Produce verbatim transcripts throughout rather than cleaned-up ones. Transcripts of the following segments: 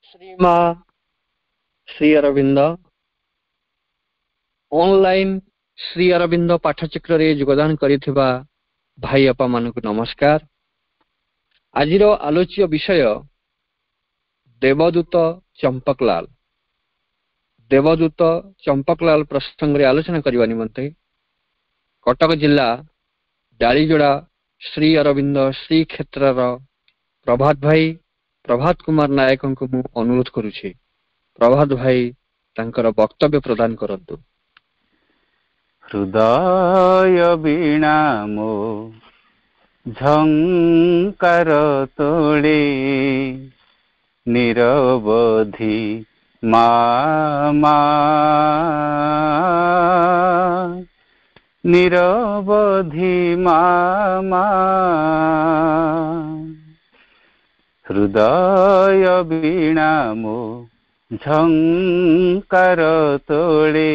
श्रीमा Shri Aurobindo online Shri Aurobindo पाठचक्र रे योगदान करिथिबा भाई अपा मानक नमस्कार। आजिर आलोच्य विषय देवदूत चंपकलाल। देवदूत चंपकलाल प्रसंग रे आलोचना करबा निमंते कटक जिला डालीजोड़ा श्री अरविंद श्री क्षेत्र प्रभात भाई प्रभात कुमार नायक को मु अनुरोध करुछि। प्रभात भाई तांकर वक्तव्य प्रदान करंतु। हृदय वीणा मो झंकार तोड़े निरवधि मामा निरवधि मामा हृदय वीणा मो झंकार तोड़े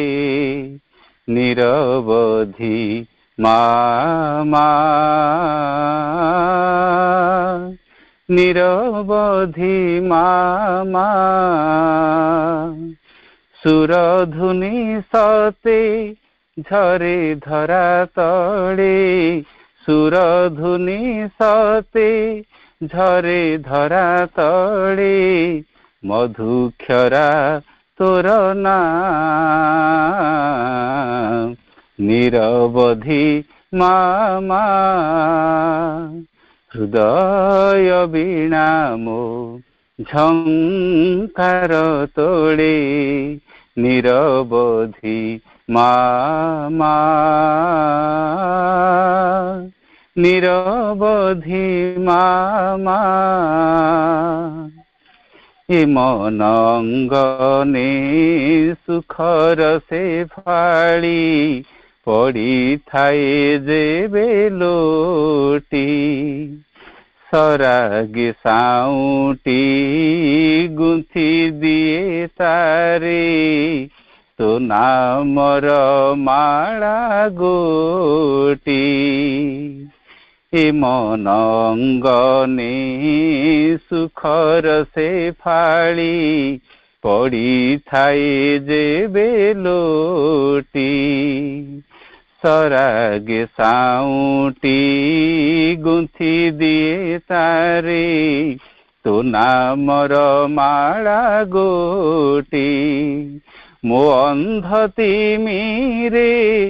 निरवधि मामा निरवधि मामा सुरधुनि सते झरे धरा तले सुरधुनि सते झरे धरा तले मधुक्षरा तोर नाम निरवधि मामा हृदय वीणा मो झंकार तोड़े निरवधि मामा निरवधि मामा ए मन अंगने सुखर से फाड़ी पड़ी थाए जेबे लोटी सरागे साउटी गुंथी दिए तारे तो नामर माला गोटी ए मन अंगने सुखर से फाड़ी पड़ी थाए जेबे लोटी सरागे साउटी गुंथी दिए तारे तो नामर माला गोटी मो अंधति मीरे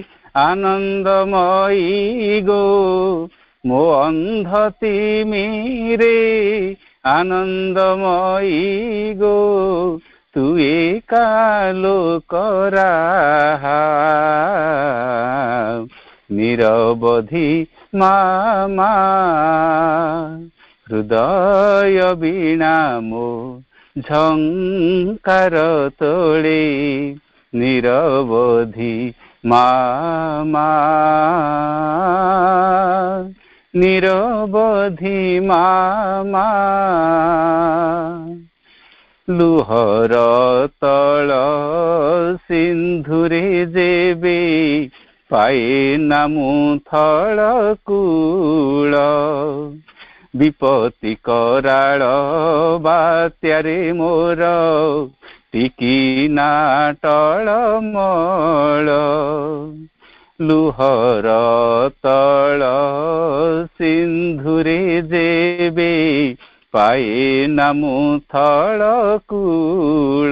आनंदमयी गो मो अंधति मीरे आनंदमयी गो तू एकालो करा निरवधि मामा हृदय वीणा मो झंकार तोड़े निरवधि मामा निरवधि मामा लुहर तल सिंधुरे जेबे पाए नामु थल कूल विपत्ति कराल बात्यारे मोर टिकी ना टल मल लुहर तल सिंधुरे जेबे पाए नामु थल कूल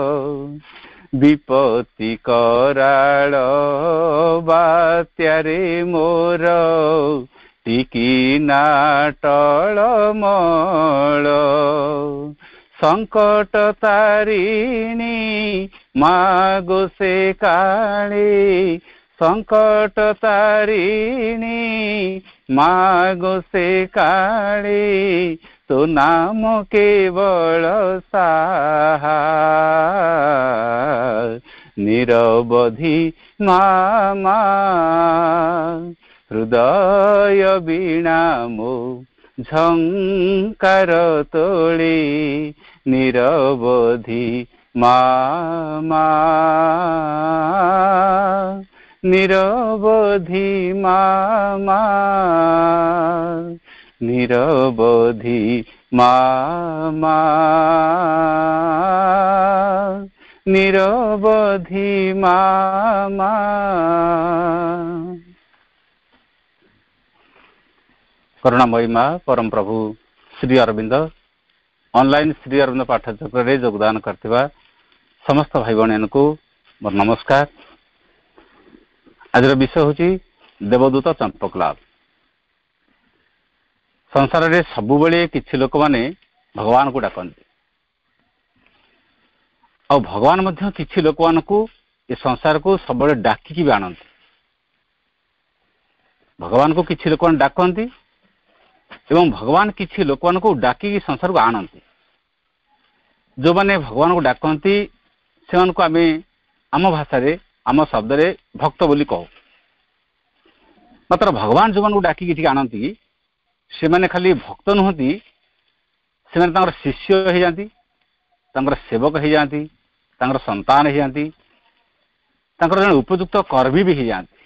विपत्ति कराल बात्यारे मोर टिकी ना टल मल संकट तारिणी मागो से काले संकट तारिणी मागो से काले तो नाम केवल साहा निरवधि मामा हृदय वीणा मो झंकार तोड़े निरवधि मामा निरवधि मामा निरवधि ମା ମା ନିରବଧି ମା ମା। କରୁଣାମୟୀ ମା ପରମ ପ୍ରଭୁ ଶ୍ରୀ ଅରବିନ୍ଦ ଅନଲାଇନ ଶ୍ରୀ ଅରବିନ୍ଦ ପାଠଚକ୍ରରେ ଯୋଗଦାନ କରିଥିବା ସମସ୍ତ ଭାଇ ଭଉଣୀମାନଙ୍କୁ ମୋର ନମସ୍କାର। ଆଜିର ବିଷୟ ହେଉଛି ଦେବଦୂତ ଚମ୍ପକଲାଲ। ସଂସାରରେ ସବୁବେଳେ କିଛି ଲୋକମାନେ ଭଗବାନଙ୍କୁ ଡାକନ୍ତି, ଆଉ ଭଗବାନ ମଧ୍ୟ କିଛି ଲୋକମାନଙ୍କୁ ଏ ସଂସାରକୁ ସବୁବେଳେ ଡାକିକି ବି ଆଣନ୍ତି। ଭଗବାନଙ୍କୁ କିଛି ଲୋକମାନେ ଡାକନ୍ତି ଏବଂ ଭଗବାନ କିଛି ଲୋକମାନଙ୍କୁ ଡାକିକି ସଂସାରକୁ ଆଣନ୍ତି। ଯେଉଁମାନେ ଭଗବାନଙ୍କୁ ଡାକନ୍ତି ସେମାନଙ୍କୁ ଆମେ ଆମ ଭାଷାରେ ଆମ ଶବ୍ଦରେ ଭକ୍ତ ବୋଲି କହୁ। ମାତ୍ର ଭଗବାନ ଯେଉଁମାନଙ୍କୁ ଡାକିକି ଏଠିକି ଆଣନ୍ତି ସେମାନେ ଖାଲି ଭକ୍ତ ନୁହନ୍ତି, ସେମାନେ ତାଙ୍କର ଶିଷ୍ୟ ହେଇଯାନ୍ତି, ତାଙ୍କର ସେବକ ହେଇଯାନ୍ତି, ତାଙ୍କର ସନ୍ତାନ ହେଇଯାନ୍ତି, ତାଙ୍କର ଜଣେ ଉପଯୁକ୍ତ କର୍ମୀ ବି ହେଇଯାନ୍ତି।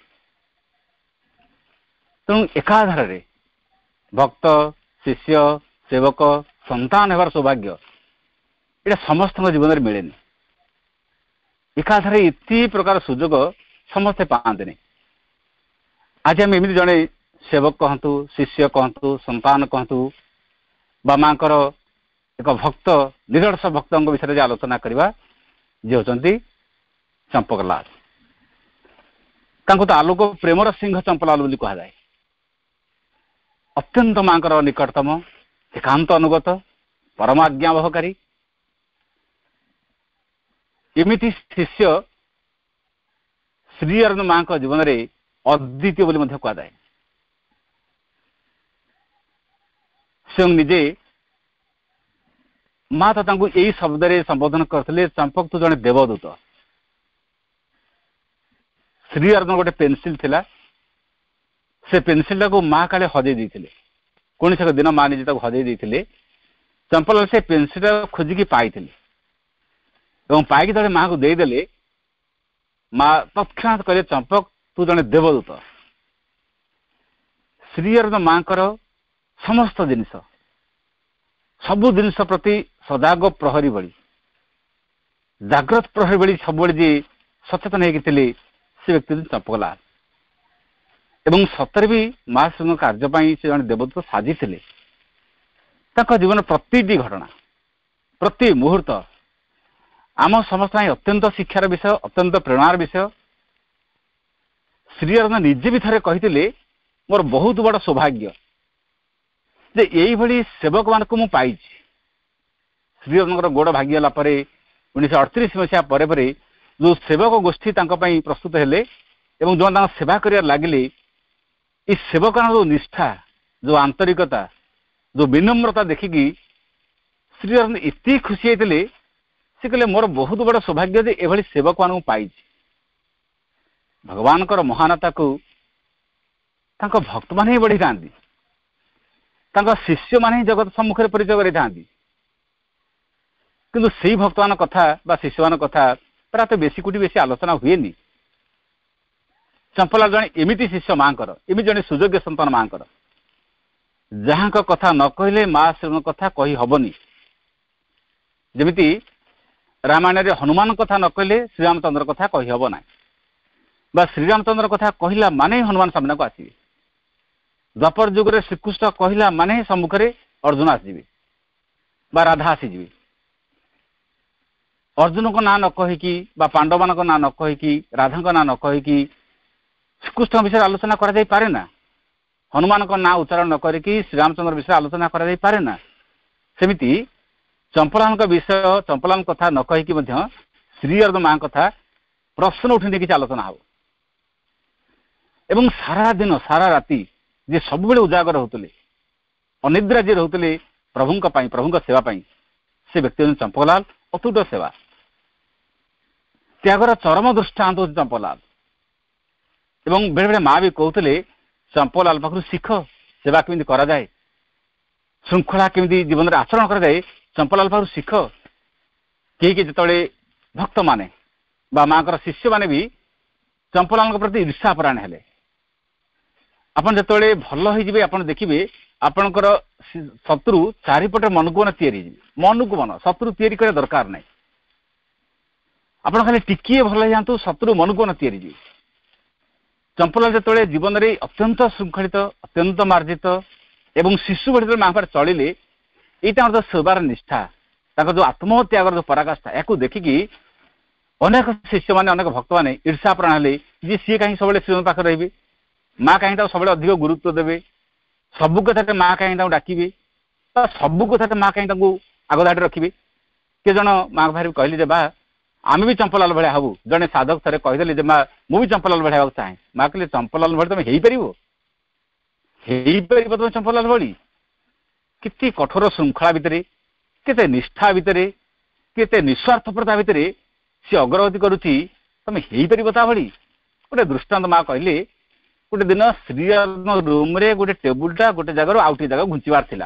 ତେଣୁ ଏକାଧାରରେ ଭକ୍ତ, ଶିଷ୍ୟ, ସେବକ, ସନ୍ତାନ ହେବାର ସୌଭାଗ୍ୟ ଏଇଟା ସମସ୍ତଙ୍କ ଜୀବନରେ ମିଳେନି। ଏକାଧାରେ ଏତେ ପ୍ରକାର ସୁଯୋଗ ସମସ୍ତେ ପାଆନ୍ତିନି। ଆଜି ଆମେ ଏମିତି ଜଣେ ସେବକ କହନ୍ତୁ, ଶିଷ୍ୟ କହନ୍ତୁ, ସନ୍ତାନ କହନ୍ତୁ ବା ମାଙ୍କର ଏକ ଭକ୍ତ, ନିରଳସ ଭକ୍ତଙ୍କ ବିଷୟରେ ଯେ ଆଲୋଚନା କରିବା, ଯିଏ ହେଉଛନ୍ତି ଚମ୍ପକଲାଲ। ତାଙ୍କୁ ତ ଆଲୋକ ପ୍ରେମର ସିଂହ ଚମ୍ପଲାଲ ବୋଲି କୁହାଯାଏ। ଅତ୍ୟନ୍ତ ମାଙ୍କର ନିକଟତମ, ଏକାନ୍ତ ଅନୁଗତ, ପରମ ଆଜ୍ଞାବହକାରୀ। ଏମିତି ଶିଷ୍ୟ ଶ୍ରୀ ଅରବିନ୍ଦ ମାଙ୍କ ଜୀବନରେ ଅଦ୍ୱିତୀୟ ବୋଲି ମଧ୍ୟ କୁହାଯାଏ। ସ୍ୱୟଂ ନିଜେ ମା ତ ତାଙ୍କୁ ଏଇ ଶବ୍ଦରେ ସମ୍ବୋଧନ କରିଥିଲେ, ଚମ୍ପକ ତୁ ଜଣେ ଦେବଦୂତ। ଶ୍ରୀ ଅରବିନ୍ଦ ଗୋଟେ ପେନସିଲ ଥିଲା, ସେ ପେନସିଲଟାକୁ ମା କାଳେ ହଜେଇ ଦେଇଥିଲେ। କୌଣସି ଏକ ଦିନ ମା ନିଜେ ତାକୁ ହଜେଇ ଦେଇଥିଲେ। ଚମ୍ପକଲାଲ ସେ ପେନସିଲଟା ଖୋଜିକି ପାଇଥିଲେ ଏବଂ ପାଇକି ତଳେ ମାଆକୁ ଦେଇଦେଲେ। ମା ତତ୍କ୍ଷଣାତ୍ କହିଲେ, ଚମ୍ପକ ତୁ ଜଣେ ଦେବଦୂତ। ଶ୍ରୀ ଅରବିନ୍ଦ ମାଙ୍କର ସମସ୍ତ ଜିନିଷ, ସବୁ ଜିନିଷ ପ୍ରତି ସଦାଗ ପ୍ରହରୀ ଭଳି, ଜାଗ୍ରତ ପ୍ରହରୀ ଭଳି ସବୁବେଳେ ଯିଏ ସଚେତନ ହେଇକି ଥିଲେ ସେ ବ୍ୟକ୍ତି ଚମ୍ପକଲାଲ। ଏବଂ ସତରେ ବି ମା ଶ୍ରୀଙ୍କ କାର୍ଯ୍ୟ ପାଇଁ ସେ ଜଣେ ଦେବଦୂତ ସାଜିଥିଲେ। ତାଙ୍କ ଜୀବନ ପ୍ରତିଟି ଘଟଣା, ପ୍ରତି ମୁହୂର୍ତ୍ତ ଆମ ସମସ୍ତ ପାଇଁ ଅତ୍ୟନ୍ତ ଶିକ୍ଷାର ବିଷୟ, ଅତ୍ୟନ୍ତ ପ୍ରେରଣାର ବିଷୟ। ଶ୍ରୀ ଅରବିନ୍ଦ ନିଜେ ବି ଥରେ କହିଥିଲେ, ମୋର ବହୁତ ବଡ଼ ସୌଭାଗ୍ୟ ଯେ ଏଇଭଳି ସେବକମାନଙ୍କୁ ମୁଁ ପାଇଛି। ଶ୍ରୀ ଅରବିନ୍ଦଙ୍କର ଗୋଡ଼ ଭାଙ୍ଗିଗଲା ପରେ ଉଣେଇଶହ ଅଠତିରିଶ ମସିହା ପରେ ପରେ ଯେଉଁ ସେବକ ଗୋଷ୍ଠୀ ତାଙ୍କ ପାଇଁ ପ୍ରସ୍ତୁତ ହେଲେ ଏବଂ ଯେଉଁମାନେ ତାଙ୍କ ସେବା କରିବାରେ ଲାଗିଲେ, ଏଇ ସେବକଙ୍କର ଯେଉଁ ନିଷ୍ଠା, ଯେଉଁ ଆନ୍ତରିକତା, ଯେଉଁ ବିନମ୍ରତା ଦେଖିକି ଶ୍ରୀ ଅରବିନ୍ଦ ଏତେ ଖୁସି ହେଇଥିଲେ। ସେ କହିଲେ, ମୋର ବହୁତ ବଡ଼ ସୌଭାଗ୍ୟ ଯେ ଏଭଳି ସେବକମାନଙ୍କୁ ପାଇଛି। ଭଗବାନଙ୍କର ମହାନତାକୁ ତାଙ୍କ ଭକ୍ତମାନେ ହିଁ ବଢ଼ିଥାନ୍ତି, ତାଙ୍କ ଶିଷ୍ୟମାନେ ହିଁ ଜଗତ ସମ୍ମୁଖରେ ପରିଚୟ କରିଥାନ୍ତି। କିନ୍ତୁ ସେଇ ଭକ୍ତମାନଙ୍କ କଥା ବା ଶିଷ୍ୟମାନଙ୍କ କଥା ପ୍ରାୟତଃ ବେଶୀ କୋଟି ବେଶୀ ଆଲୋଚନା ହୁଏନି। ଚମ୍ପକଲାଲ ଜଣେ ଏମିତି ଶିଷ୍ୟ ମାଙ୍କର, ଏମିତି ଜଣେ ସୁଯୋଗ୍ୟ ସନ୍ତାନ ମାଙ୍କର, ଯାହାଙ୍କ କଥା ନ କହିଲେ ମା ଶ୍ରୀଙ୍କ କଥା କହି ହବନି। ଯେମିତି ରାମାୟଣରେ ହନୁମାନଙ୍କ କଥା ନ କହିଲେ ଶ୍ରୀରାମଚନ୍ଦ୍ର କଥା କହିହବ ନାହିଁ, ବା ଶ୍ରୀରାମଚନ୍ଦ୍ର କଥା କହିଲା ମାନେ ହନୁମାନ ସାମ୍ନାକୁ ଆସିବେ। ଦ୍ୱାପର ଯୁଗରେ ଶ୍ରୀକୃଷ୍ଣ କହିଲା ମାନେ ସମ୍ମୁଖରେ ଅର୍ଜୁନ ଆସିଯିବେ ବା ରାଧା ଆସିଯିବେ। ଅର୍ଜୁନଙ୍କ ନାଁ ନ କହିକି ବା ପାଣ୍ଡବମାନଙ୍କ ନାଁ ନ କହିକି, ରାଧାଙ୍କ ନାଁ ନ କହିକି ଶ୍ରୀକୃଷ୍ଣଙ୍କ ବିଷୟରେ ଆଲୋଚନା କରାଯାଇପାରେ ନା। ହନୁମାନଙ୍କ ନାଁ ଉଚ୍ଚାରଣ ନ କରିକି ଶ୍ରୀରାମଚନ୍ଦ୍ର ବିଷୟରେ ଆଲୋଚନା କରାଯାଇପାରେ ନା। ସେମିତି ଚମ୍ପକଲାଲଙ୍କ ବିଷୟ, ଚମ୍ପକଲାଲଙ୍କ କଥା ନ କହିକି ମଧ୍ୟ ଶ୍ରୀ ଅରବିନ୍ଦ ମାଙ୍କ କଥା ପ୍ରଶ୍ନ ଉଠେଇ କିଛି ଆଲୋଚନା ହବ। ଏବଂ ସାରା ଦିନ ସାରା ରାତି ଯିଏ ସବୁବେଳେ ଉଜାଗର ରହୁଥିଲେ, ଅନିଦ୍ରା ଯିଏ ରହୁଥିଲେ ପ୍ରଭୁଙ୍କ ପାଇଁ, ପ୍ରଭୁଙ୍କ ସେବା ପାଇଁ, ସେ ବ୍ୟକ୍ତି ହେଉଛନ୍ତି ଚମ୍ପକଲାଲ। ଅତୁଟ ସେବା, ତ୍ୟାଗର ଚରମ ଦୃଷ୍ଟାନ୍ତ ହେଉଛି ଚମ୍ପକଲାଲ। ଏବଂ ବେଳେବେଳେ ମା ବି କହୁଥିଲେ, ଚମ୍ପକଲାଲ ପାଖରୁ ଶିଖ ସେବା କେମିତି କରାଯାଏ, ଶୃଙ୍ଖଳା କେମିତି ଜୀବନରେ ଆଚରଣ କରାଯାଏ, ଚମ୍ପକଲାଲ ପାଖରୁ ଶିଖ। କେହି କେହି ଯେତେବେଳେ ଭକ୍ତମାନେ ବା ମାଙ୍କର ଶିଷ୍ୟମାନେ ବି ଚମ୍ପକଲାଲଙ୍କ ପ୍ରତି ଈର୍ଷାପରାୟଣ ହେଲେ। ଆପଣ ଯେତେବେଳେ ଭଲ ହେଇଯିବେ, ଆପଣ ଦେଖିବେ ଆପଣଙ୍କର ଶତ୍ରୁ ଚାରିପଟେ ମନକୁ ମନ ତିଆରି ହେଇଯିବେ। ମନକୁ ମନ ଶତ୍ରୁ ତିଆରି କରିବା ଦରକାର ନାହିଁ। ଆପଣ ଖାଲି ଟିକିଏ ଭଲ ହେଇଯାଆନ୍ତୁ, ଶତ୍ରୁ ମନକୁ ମନ ତିଆରି ଯିବେ। ଚମ୍ପଲାଲ ଯେତେବେଳେ ଜୀବନରେ ଅତ୍ୟନ୍ତ ଶୃଙ୍ଖଳିତ, ଅତ୍ୟନ୍ତ ମାର୍ଜିତ ଏବଂ ଶିଶୁ ଭଳି ଯେତେବେଳେ ମାଙ୍କ ପାଖରେ ଚଳିଲେ, ଏଇଟା ଆମର ସେବାର ନିଷ୍ଠା, ତାଙ୍କର ଯୋଉ ଆତ୍ମତ୍ୟାଗର ଯୋଉ ପରାକାଷ୍ଠା, ୟାକୁ ଦେଖିକି ଅନେକ ଶିଷ୍ୟମାନେ, ଅନେକ ଭକ୍ତମାନେ ଈର୍ଷା ପ୍ରାଣ ହେଲେ ଯେ ସିଏ କାହିଁକି ସବୁବେଳେ ଶ୍ରୀଙ୍କ ପାଖରେ ରହିବେ, ମା କାହିଁକି ତାକୁ ସବୁବେଳେ ଅଧିକ ଗୁରୁତ୍ୱ ଦେବେ, ସବୁ କଥାରେ ମା କାହିଁକି ତାଙ୍କୁ ଡାକିବେ, ବା ସବୁ କଥାରେ ମା କାହିଁକି ତାଙ୍କୁ ଆଗ ଧାଡ଼ିରେ ରଖିବେ। କିଏ ଜଣ ମାଙ୍କ ପାଖରେ କହିଲେ ଯେ ବା ଆମେ ବି ଚମ୍ପଲାଲ ଭଳିଆ ହବୁ। ଜଣେ ସାଧକ ଥରେ କହିଦେଲେ ଯେ ମା ମୁଁ ବି ଚମ୍ପଲାଲ ଭଳିଆ ହେବାକୁ ଚାହେଁ। ମା କହିଲେ ଚମ୍ପଲାଲ ଭଳି ତମେ ହେଇପାରିବ? ହେଇପାରିବ ତମେ ଚମ୍ପଲାଲ ଭଳି? କେତେ କଠୋର ଶୃଙ୍ଖଳା ଭିତରେ, କେତେ ନିଷ୍ଠା ଭିତରେ, କେତେ ନିଃସ୍ୱାର୍ଥପରତା ଭିତରେ ସେ ଅଗ୍ରଗତି କରୁଛି, ତମେ ହେଇପାରିବ ତା ଭଳି? ଗୋଟେ ଦୃଷ୍ଟାନ୍ତ ମା କହିଲେ, ଗୋଟେ ଦିନ ଶ୍ରୀଙ୍କ ରୁମରେ ଗୋଟେ ଟେବୁଲଟା ଗୋଟେ ଜାଗାରୁ ଆଉ ଟିକେ ଜାଗା ଘୁଞ୍ଚିବାର ଥିଲା।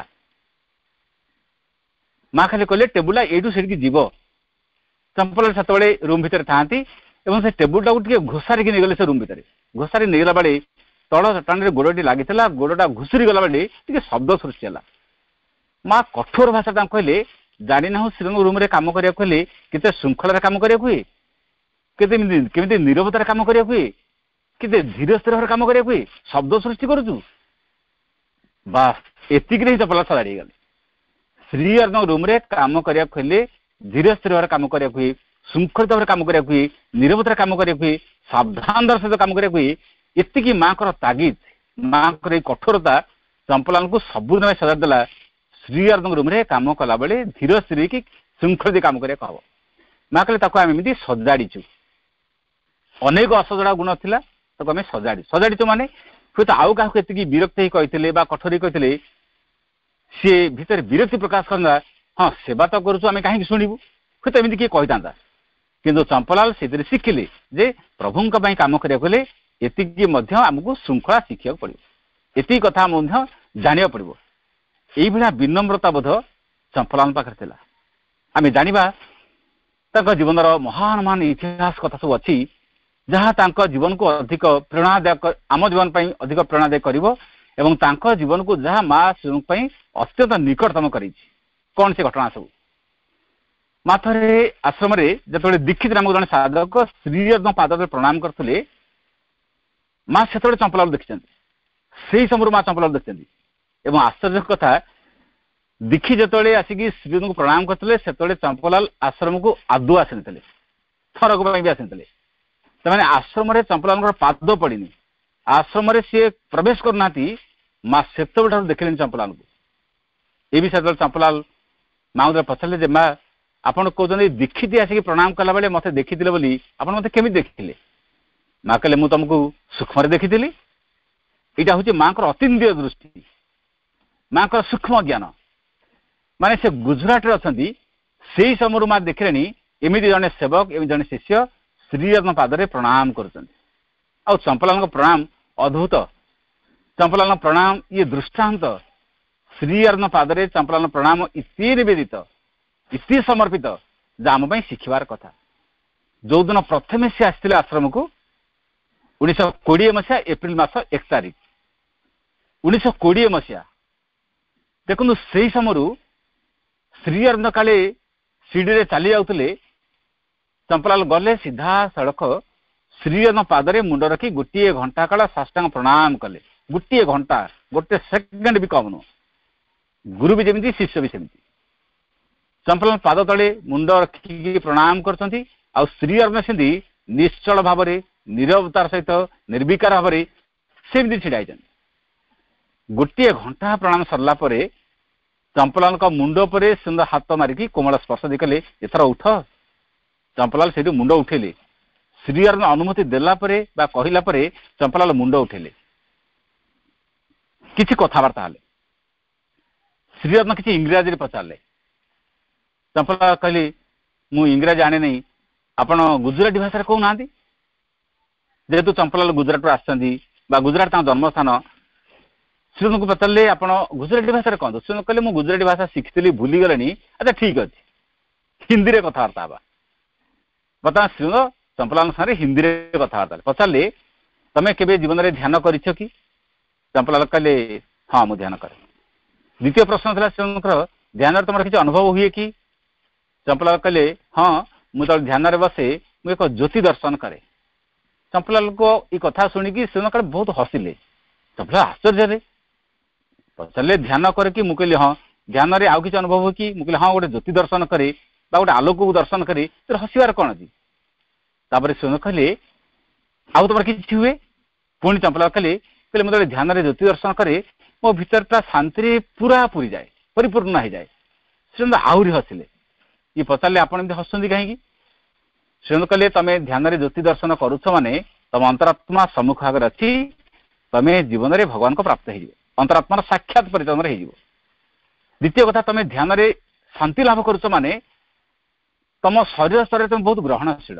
ମା ଖାଲି କହିଲେ ଟେବୁଲଟା ଏଇଠୁ ସେଠିକି ଯିବ। ଚମ୍ପଲାଲ ସେତେବେଳେ ରୁମ୍ ଭିତରେ ଥାଆନ୍ତି ଏବଂ ସେ ଟେବୁଲଟାକୁ ଟିକେ ଘୋଷାରିକି ନେଇଗଲେ। ସେ ରୁମ୍ ଭିତରେ ଘୋଷାରି ନେଇଗଲା ବେଳେ ତଳ ଚଟାଣରେ ଗୋଡ଼ଟି ଲାଗିଥିଲା, ଗୋଡ଼ଟା ଘୁଷୁରି ଗଲା ବେଳେ ଟିକେ ଶବ୍ଦ ସୃଷ୍ଟି ହେଲା। ମା କଠୋର ଭାଷା ତାଙ୍କୁ କହିଲେ, ଜାଣିନାହୁଁ ଶ୍ରୀଙ୍କ ରୁମ୍ରେ କାମ କରିବାକୁ ହେଲେ କେତେ ଶୃଙ୍ଖଳାରେ କାମ କରିବାକୁ ହୁଏ, କେତେ କେମିତି ନିରବତାରେ କାମ କରିବାକୁ ହୁଏ, କେତେ ଧୀର ସ୍ଥିର ଭାବରେ କାମ କରିବାକୁ ହୁଏ, ଶବ୍ଦ ସୃଷ୍ଟି କରୁଛୁ। ବାସ୍ ଏତିକିରେ ହିଁ ଚପଲ ସଜାଡ଼ି ହେଇଗଲେ। ଶ୍ରୀଙ୍କ ରୁମ୍ରେ କାମ କରିବାକୁ ହେଲେ ଧୀର ସ୍ଥିର ଭାବରେ କାମ କରିବାକୁ ହୁଏ, ଶୃଙ୍ଖଳିତ ଭାବରେ କାମ କରିବାକୁ ହୁଏ, ନିରବତାରେ କାମ କରିବାକୁ ହୁଏ, ସାବଧାନତାର ସହିତ କାମ କରିବାକୁ ହୁଏ। ଏତିକି ମାଙ୍କର ତାଗିଦ, ମାଙ୍କର ଏଇ କଠୋରତା ଚମ୍ପଲାଲଙ୍କୁ ସବୁଦିନ ସଜାଡ଼ି ଦେଲା। ଶ୍ରୀଙ୍କ ରୁମ୍ରେ କାମ କଲାବେଳେ ଧୀର ସ୍ଥିର ହେଇକି ଶୃଙ୍ଖଳିତ କାମ କରିବାକୁ ହବ। ମା କହିଲେ ତାକୁ ଆମେ ଏମିତି ସଜାଡ଼ିଛୁ। ଅନେକ ଅସଜଡ଼ା ଗୁଣ ଥିଲା, ତାକୁ ଆମେ ସଜାଡ଼ି ସଜାଡ଼ିଛୁ ମାନେ ହୁଏତ ଆଉ କାହାକୁ ଏତିକି ବିରକ୍ତ ହେଇ କହିଥିଲେ ବା କଠୋର ହେଇ କହିଥିଲେ, ସିଏ ଭିତରେ ବିରକ୍ତି ପ୍ରକାଶ କରନ୍ତା, ହଁ ସେବା ତ କରୁଛୁ ଆମେ କାହିଁକି ଶୁଣିବୁ, ହୁଏତ ଏମିତି କିଏ କହିଥାନ୍ତା। କିନ୍ତୁ ଚମ୍ପଲାଲ ସେଥିରେ ଶିଖିଲେ ଯେ ପ୍ରଭୁଙ୍କ ପାଇଁ କାମ କରିବାକୁ ହେଲେ ଏତିକି ମଧ୍ୟ ଆମକୁ ଶୃଙ୍ଖଳା ଶିଖିବାକୁ ପଡ଼ିବ, ଏତିକି କଥା ମଧ୍ୟ ଜାଣିବାକୁ ପଡ଼ିବ। ଏଇଭଳିଆ ବିନମ୍ରତା ବୋଧ ଚମ୍ପଲାଲଙ୍କ ପାଖରେ ଥିଲା। ଆମେ ଜାଣିବା ତାଙ୍କ ଜୀବନର ମହାନ ମହାନ ଇତିହାସ କଥା ସବୁ ଅଛି, ଯାହା ତାଙ୍କ ଜୀବନକୁ ଅଧିକ ପ୍ରେରଣାଦାୟକ, ଆମ ଜୀବନ ପାଇଁ ଅଧିକ ପ୍ରେରଣାଦାୟକ କରିବ ଏବଂ ତାଙ୍କ ଜୀବନକୁ ଯାହା ମା ଶ୍ରୀଙ୍କ ପାଇଁ ଅତ୍ୟନ୍ତ ନିକଟତମ କରିଛି। କ'ଣ ସେ ଘଟଣା ସବୁ? ମା ଥରେ ଆଶ୍ରମରେ ଯେତେବେଳେ ଦୀକ୍ଷିତ ନାମକ ଜଣେ ସାଧକ ଶ୍ରୀଙ୍କ ପାଦରେ ପ୍ରଣାମ କରୁଥିଲେ, ମା ସେତେବେଳେ ଚମ୍ପଲାଲ ଦେଖିଛନ୍ତି। ସେଇ ସମୟରୁ ମା ଚମ୍ପଲାଲ ଦେଖିଛନ୍ତି ଏବଂ ଆଶ୍ଚର୍ଯ୍ୟ କଥା, ଦୀକ୍ଷି ଯେତେବେଳେ ଆସିକି ଶ୍ରୀଙ୍କୁ ପ୍ରଣାମ କରିଥିଲେ, ସେତେବେଳେ ଚମ୍ପଲାଲ ଆଶ୍ରମକୁ ଆଦୌ ଆସିନଥିଲେ, ଥରକ ପାଇଁ ବି ଆସିନଥିଲେ। ସେମାନେ ଆଶ୍ରମରେ ଚମ୍ପଲାଲଙ୍କର ପାଦ ପଡ଼ିନି, ଆଶ୍ରମରେ ସିଏ ପ୍ରବେଶ କରୁନାହାନ୍ତି। ମା ସେତେବେଳେ ଠାରୁ ଦେଖିଲେନି ଚମ୍ପଲାଲଙ୍କୁ। ଏ ବି ସେତେବେଳେ ଚମ୍ପଲାଲ ମାଙ୍କୁ ପଚାରିଲେ ଯେ ମା ଆପଣ କହୁଛନ୍ତି ଦୀକ୍ଷିତ ଆସିକି ପ୍ରଣାମ କଲାବେଳେ ମୋତେ ଦେଖିଥିଲେ ବୋଲି, ଆପଣ ମୋତେ କେମିତି ଦେଖିଥିଲେ? ମା କହିଲେ ମୁଁ ତମକୁ ସୂକ୍ଷ୍ମରେ ଦେଖିଥିଲି। ଏଇଟା ହେଉଛି ମାଙ୍କର ଅତୀନ୍ଦ୍ରିୟ ଦୃଷ୍ଟି, ମାଙ୍କର ସୂକ୍ଷ୍ମ ଜ୍ଞାନ। ମାନେ ସେ ଗୁଜରାଟରେ ଅଛନ୍ତି, ସେଇ ସମୟରୁ ମା ଦେଖିଲେଣି ଏମିତି ଜଣେ ସେବକ, ଏମିତି ଜଣେ ଶିଷ୍ୟ ଶ୍ରୀଙ୍କ ପାଦରେ ପ୍ରଣାମ କରୁଛନ୍ତି। ଆଉ ଚମ୍ପଲାଲଙ୍କ ପ୍ରଣାମ ଅଦ୍ଭୁତ। ଚମ୍ପଲାଲଙ୍କ ପ୍ରଣାମ ଇଏ ଦୃଷ୍ଟାନ୍ତ। ଶ୍ରୀଙ୍କ ପାଦରେ ଚମ୍ପଲାଲଙ୍କ ପ୍ରଣାମ ଇତି ନିବେଦିତ, ଇତି ସମର୍ପିତ, ଯାହା ଆମ ପାଇଁ ଶିଖିବାର କଥା। ଯୋଉଦିନ ପ୍ରଥମେ ସେ ଆସିଥିଲେ ଆଶ୍ରମକୁ, ଉଣେଇଶହ କୋଡ଼ିଏ ମସିହା ଏପ୍ରିଲ ମାସ ଏକ ତାରିଖ ଉଣେଇଶହ କୋଡ଼ିଏ ମସିହା। ଦେଖନ୍ତୁ ସେଇ ସମୟରୁ ଶ୍ରୀଅରବିନ୍ଦ କାଳେ ସିଡ଼ିରେ ଚାଲି ଯାଉଥିଲେ, ଚମ୍ପଲାଲ ଗଲେ ସିଧା ସଳଖ ଶ୍ରୀଅରବିନ୍ଦ ପାଦରେ ମୁଣ୍ଡ ରଖି ଗୋଟିଏ ଘଣ୍ଟା କାଳ ସାଷ୍ଟାଙ୍ଗ ପ୍ରଣାମ କଲେ। ଗୋଟିଏ ଘଣ୍ଟା, ଗୋଟେ ସେକେଣ୍ଡ ବି କମ୍ ନୁହଁ। ଗୁରୁ ବି ଯେମିତି, ଶିଷ୍ୟ ବି ସେମିତି। ଚମ୍ପଲାଲ ପାଦ ତଳେ ମୁଣ୍ଡ ରଖିକି ପ୍ରଣାମ କରୁଛନ୍ତି, ଆଉ ଶ୍ରୀଅରବିନ୍ଦ ସେମିତି ନିଶ୍ଚଳ ଭାବରେ, ନିରବତାର ସହିତ, ନିର୍ବିକାର ଭାବରେ ସେମିତି ଛିଡ଼ା ହେଇଛନ୍ତି। ଗୋଟିଏ ଘଣ୍ଟା ପ୍ରଣାମ ସରିଲା ପରେ ଚମ୍ପଲାଲଙ୍କ ମୁଣ୍ଡ ଉପରେ ସୁନ୍ଦର ହାତ ମାରିକି କୋମଳ ସ୍ପର୍ଶ ଦେଇ କହିଲେ ଏଥର ଉଠ। ଚମ୍ପଲାଲ ସେଇଠୁ ମୁଣ୍ଡ ଉଠେଇଲେ। ଶ୍ରୀଅରବିନ୍ଦ ଅନୁମତି ଦେଲା ପରେ ବା କହିଲା ପରେ ଚମ୍ପଲାଲ ମୁଣ୍ଡ ଉଠେଇଲେ। କିଛି କଥାବାର୍ତ୍ତା ହେଲେ। ଶ୍ରୀଅରବିନ୍ଦ କିଛି ଇଂରାଜୀରେ ପଚାରିଲେ। ଚମ୍ପଲାଲ କହିଲେ ମୁଁ ଇଂରାଜୀ ଜାଣେ ନାହିଁ, ଆପଣ ଗୁଜୁରାଟୀ ଭାଷାରେ କହୁନାହାନ୍ତି। ଯେହେତୁ ଚମ୍ପଲାଲ ଗୁଜୁରାଟରୁ ଆସିଛନ୍ତି ବା ଗୁଜୁରାଟ ତାଙ୍କ ଜନ୍ମସ୍ଥାନ, ଶ୍ରୀଙ୍କୁ ପଚାରିଲେ ଆପଣ ଗୁଜୁରାଟୀ ଭାଷାରେ କହନ୍ତୁ। ଶ୍ରୀ କହିଲେ ମୁଁ ଗୁଜୁରାଟୀ ଭାଷା ଶିଖିଥିଲି, ଭୁଲିଗଲେଣି। ଆଚ୍ଛା ଠିକ ଅଛି, ହିନ୍ଦୀରେ କଥାବାର୍ତ୍ତା ହେବା। ବର୍ତ୍ତମାନ ଶ୍ରୀ ଚମ୍ପଲାଲଙ୍କ ସାଙ୍ଗରେ ହିନ୍ଦୀରେ କଥାବାର୍ତ୍ତା ହେଲେ। ପଚାରିଲେ ତମେ କେବେ ଜୀବନରେ ଧ୍ୟାନ କରିଛ କି? ଚମ୍ପଲାଲ କହିଲେ ହଁ ମୁଁ ଧ୍ୟାନ କରେ। द्वितीय प्रश्न था श्रीमंकर ध्यान तुम किसी अनुभव हुए कि चंपलाल कहले हाँ मुझे ध्यान बसे मुझे एक ज्योति दर्शन करे। चंपलाल को ये कथा शुणिकी श्रीमंकर बहुत हसिले। चंपलाल आश्चर्य पचारे ध्यान करे कि मुझे हाँ ध्यान रे आउ किसी अनुभव हो कि मुझे हाँ गोटे ज्योति दर्शन करे गोटे आलोक को दर्शन करे तो हसबार कौन अच्छी तापर श्रीमंकर कहले आउ तुम किसी हुए पुणी चंपलाल कहले कहले मुझे ध्यान रे ज्योति दर्शन करे मो भीतरटा शांति पूरा पूरी जाए परिपूर्ण हो जाए। श्रीमंत आहरी हसिले। ये पचारे आप हसुँच कहीं श्रीमंत कहले तमें ध्यान रे ज्योति दर्शन करुछ माने तुम अंतरात्मा सम्मुख आगे अच्छी तमें जीवन में भगवान को प्राप्त हो अंतरात्मार साक्षात परिचय हो। द्वितीय कथा तमें ध्यान रे शांति लाभ करुछ माने तुम शरीर स्तर तुम बहुत ग्रहणशील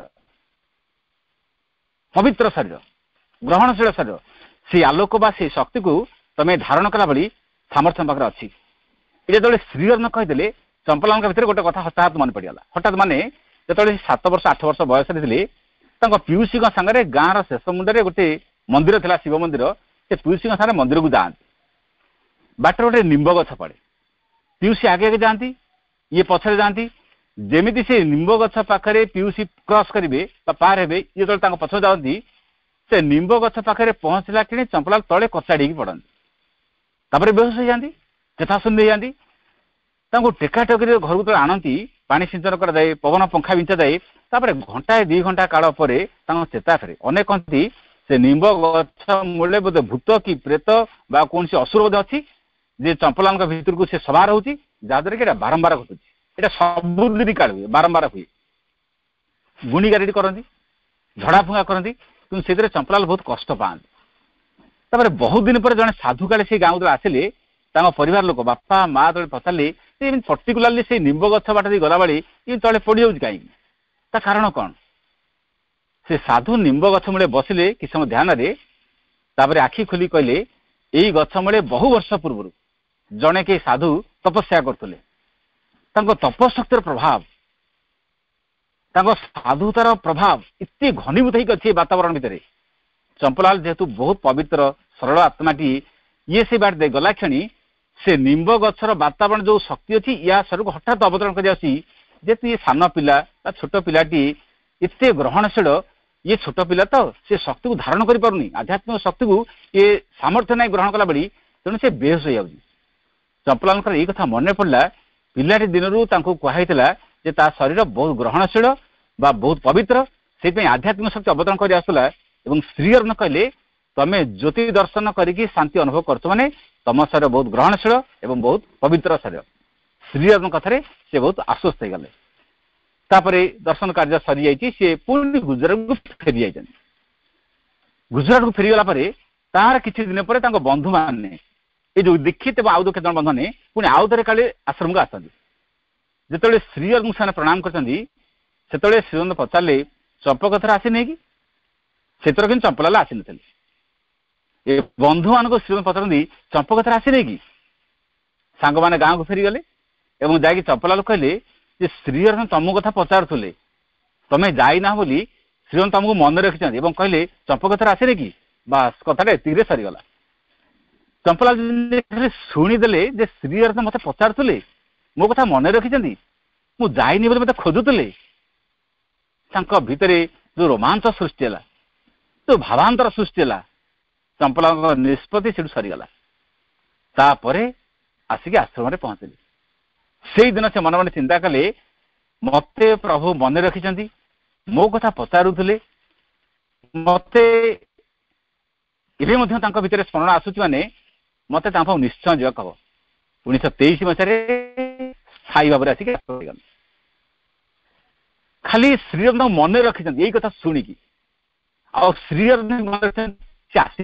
पवित्र शरीर ग्रहणशील शरीर से आलोक बा से शक्ति को तमें धारण कला बड़ी सामर्थ्य पाखे अच्छी। ये जो श्रीअर्जुन कहीदे चंपलाल भीतर गोटे कथा हठात मन पड़गला। हठात माने जो सात वर्ष आठ वर्ष बयस थे पीयूषी सांगे गाँव शेष मुंडे गोटे मंदिर था शिव मंदिर से पीयूषी सांगे मंदिर को जाती बाट गोटे निम्ब गछ पड़े पीयूषी आगे आगे जाती ये पछरे जाती जमी से निम्ब गछ पाखे पीयूषी क्रॉस करेंगे पार हे ये जो पछ जाती से निम्ब गछ पाखे पहुंचला कि चंपलाल तले कचाड़ी पड़ती तापर बेहोश हो जाती चेताशून्य हो जाती टेकाटेक घर को आणती पानी सिंचन कराए पवन पंखा बिंचा जाए तापर घंटा दी घंटा काल पर चेता फेरे अनेक कहती से निम्ब गछ मूले बोधे भूत कि प्रेत बा कौन सी असुर बोधे अच्छी जे चंपलाल भीतर को से सवार हो जहाद्वारा कि बारंबार घटुची यहाँ सबुदिन काल हुए बारंबार हुए गुणी गारेडी करती झड़ा फुंगा करती कि से चंपलाल बहुत कष्ट पाती। तापर बहुत दिन पर जड़े साधु काले से गाँव आसिले परिवार लोक बापा माँ तले पचारे पर्टिकुलाली से निम्ब गछ बाट गला बेली ये तले पड़ जाऊँ कहीं कारण कौन से साधु निम्ब गछ मूले बसिले कि समय ध्यान रे आखि खोली कहले यही गछ मूले बहु वर्ष पूर्व जड़े के साधु तपस्या करते तपशक्तिर प्रभाव साधुतार प्रभाव इतने घनीभूत होती वातावरण भितर चंपलाल जेहेतु बहुत पवित्र सरल आत्माटी ये से बाट दे गला क्षणी से निम्ब गछर वातावरण जो शक्ति अच्छी या शरीर को हठात अवतरण कर ये सान पिला छोट पिलाटी इतने ग्रहणशील ये छोट पिला तो से शक्ति को धारण कर पारुनी आध्यात्मिक शक्ति को ये सामर्थ्य नहीं ग्रहण कला बड़ी तेणु से बेहोश हो जाऊँगी। चंपलाल ये कथा मन पड़ा पिलाटी दिन कहला शरीर बहुत ग्रहणशील बा बहुत पवित्र से आध्यात्मिक शक्ति अवतरण कर आसला श्रीअर्जुन कहले तमें ज्योति दर्शन करके शांति अनुभव कर माने तम शरीर बहुत ग्रहणशील एवं बहुत पवित्र शरीर। श्रीअर्जुन कथार से बहुत आश्वस्त हो गले। दर्शन कार्य सरी जाइए सी पुणी गुजरात को फेरी जाइए। गुजरात को फेरीगला तार किसी दिन पर बंधु मैंने ये जो दीक्षित आउ दो केत बंधु ने पुणी आउ थे काले आश्रम को आसती जो श्रीअर्जुन से प्रणाम करते श्रीअर्जुन पचारे चंपकथर आसीनी कि से कि चंपलाल आसी न बंधु मान को श्रीअर्जुन पचारती चंपकथर आसीनी कि सांग मैंने गाँव को फेरीगले और जा चंपलाल कहले श्रीअर्जुन तुम कथा पचारुले तमें जाइना बोली श्रीअर्जुन तुमको मन रखिंट कहले चंपकथर आसीनी कि बास कथा एति सरीगला। चंपलाल शुणीदे श्रीअर्जुन मत पचारुले मो कथा मन रखिंट मु जाइनी बोली मत खोजुले भितर जो रोमांच सृष्टि है जो भावांतर सृष्टि है चंपलाल निष्पत्ति से सरीगला। तापर आसिक आश्रम में पहुंचली से दिन से मन मन चिंता कले मत प्रभु मन रखिंट मो कथा पचारुले मत भितर स्मरण आसूची माने मत निश्चय जा कह उन्नीस तेईस मसीह स्थायी भाव आसिक खाली श्रीअर्जुन मन रखिंट यही कथा शुणिकी आ श्रीअर्जुन मन रखिंट से आसी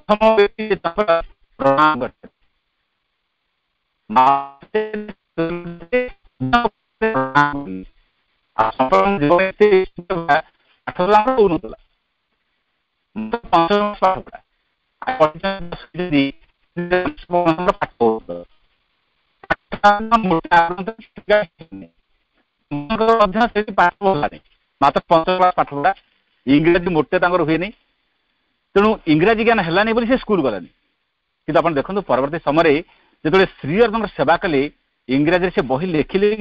प्रथम व्यक्ति प्रणाम करते मात्र पंचम क्लास पाठ पढ़ा इंग्राजी मोटे हुए नहीं तेणु इंग्राजी ज्ञान है बोली से स्कूल गलानी कि आप देखो परवर्ती समय जो श्री अर्जुन सेवा कले इंग्राजी से बही लिखिले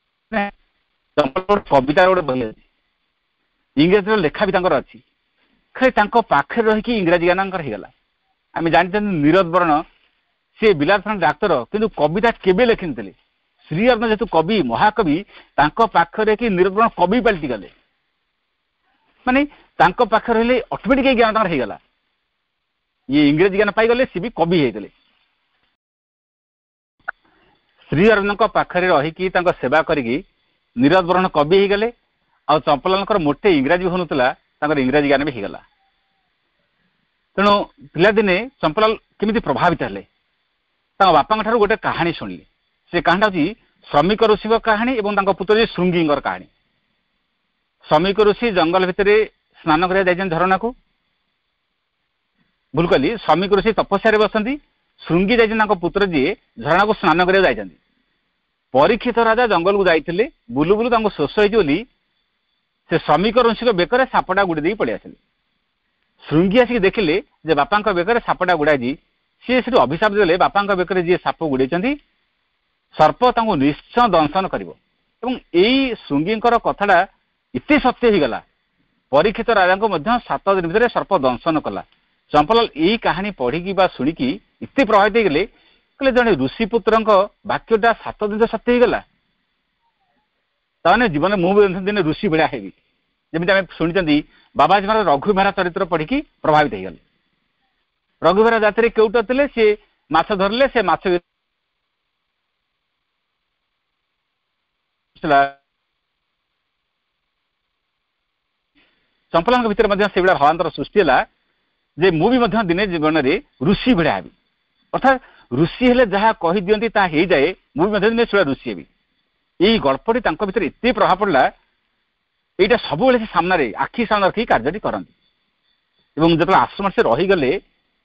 कवितार गोटे बही अच्छी इंग्राजी लेखा भी अच्छी खाली पाखे रही इंग्राजी ज्ञान होगा आम जानते नीरज वर्ण सी बिलास डाक्तर किंतु कविता केबे लिखि नी श्री अर्जुन जेहेतु कवि महाकवि पाखे कि नीरज वर्ण कवि पलटि गले माने पाखे रही ऑटोमेटिक ज्ञान होगा ये इंग्रेजी ज्ञान पाईगले सी भी कवि होते श्री अर्जुन पाखे रही सेवा करी नीरज वर्ण कवि होगले आ चंपलाल मोटे इंग्राजी होनुला इंग्राजी ज्ञान भी होगला तेणु पिलादिने चंपलाल केमिति प्रभावित हेले बापा ठारू गोटे कहानी शुणिले से कहानी हूँ श्रमिक ऋषि कहानी और पुत्र श्रृंगी कहानी श्रमिक ऋषि जंगल भितर स्नान कर झरणा को भूल कली श्रमिक ऋषि तपस्या बसती श्रृंगी जाइए पुत्र जी झरणा को स्नान कर परीक्षित राजा जंगल को जाते बुलू बुलू शोष होली से श्रमिक ऋषि बेकर सापटा गुड़ी पड़े आसिले श्रृंगी आसिक देखिले जे बापा बेकर सापटा गुड़ाई सी से अभिशाप देले बापा बेकर जी साप गुड़े सर्प निश्चय दंशन कर श्रृंगी कथाटा इतने सत्य होगला परीक्षित राजा सात दिन भितर सर्प दंशन कला चंपलाल यही कहानी पढ़ी शुणिकी इतने प्रभावित होगले कहले जड़े ऋषि पुत्र वाक्यटा सात दिन सत्य होगला ताने जीवन मुझे दिन ऋषि भाया हेबी जमी आम शुणी बाबाजी महाराज रघुवीरा चरित्र पढ़ी प्रभावित होगले रघुवीरा जाति केउट थे सी माछ धरले से माछ चंपलाल भितर से भावांतर सृष्टि है जे मुझे दिने जीवन में ऋषि भाया हेबी अर्थात ऋषि हेले जहाँ कही दियंती ता हो जाए मुझे दिने से ऋषि हेबी यही गल्पटी भीतर एत प्रभाव पड़ा यहाँ सब सामने आखि सामने रखी कार्य करती जो आश्रम से रहीगले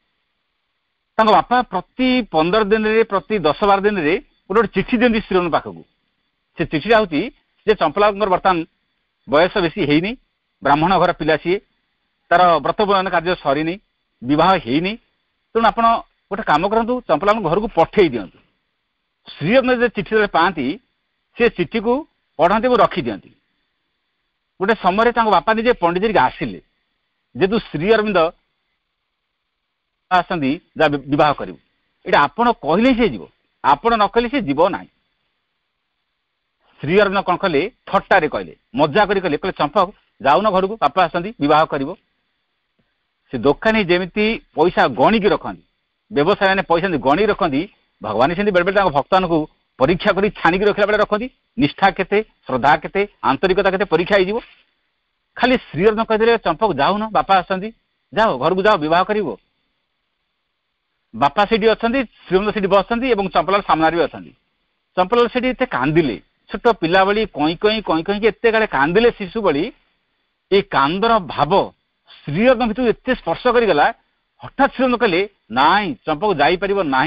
बापा प्रति पंदर दिन रे प्रति दस बार दिन रे गोटे चिठी दिखती श्री पाखक से चिठीटा हूँ चंपलाल बर्तमान बयस बेसी है ब्राह्मण घर पिला सी तार व्रत बयन कार्य सरीनी बह होनी तेणु आप गोटे कम करूँ चंपलाल घर को पठे दिंतु श्री अर्जुन चिठी पाती से चिठी को पढ़ती और रखी दिखती गोटे समय बापा निजे पंडित आसिले जेतु श्री अरविंद आसती बह करूँ यहाँ आपण कहले सी जीव आपण न कहले सी जीव ना श्री अरविंद कौन कले थट्टारे कहले मजा करी कहले कहले चंपक जाऊन घर को बापा आसती बह कर से दोकानी जेमिति पैसा गणिकी रखती व्यवसाय मैंने पैसा गणी रखती भगवान से बेले बेले भक्त को परीक्षा कर छाणिक रखला बेले रखती निष्ठा केते श्रद्धा केते आंतरिकता केते परीक्षा हो खाली श्री अर्जुन कहते चंपक जाऊन बापा आसती जाओ घर को जाओ बह कर बापा से अच्छा श्रीमंत से बसती चंपलाल सामने भी अच्छा चंपलाल से कांदिले छोट पिला भली कई कई कई कई एत गाड़े कांदिले शिशु भली ये कांदर भाव श्री अर्जुन भितर एत स्पर्श करगला हठात श्री कहले नाई चंपक जापर ना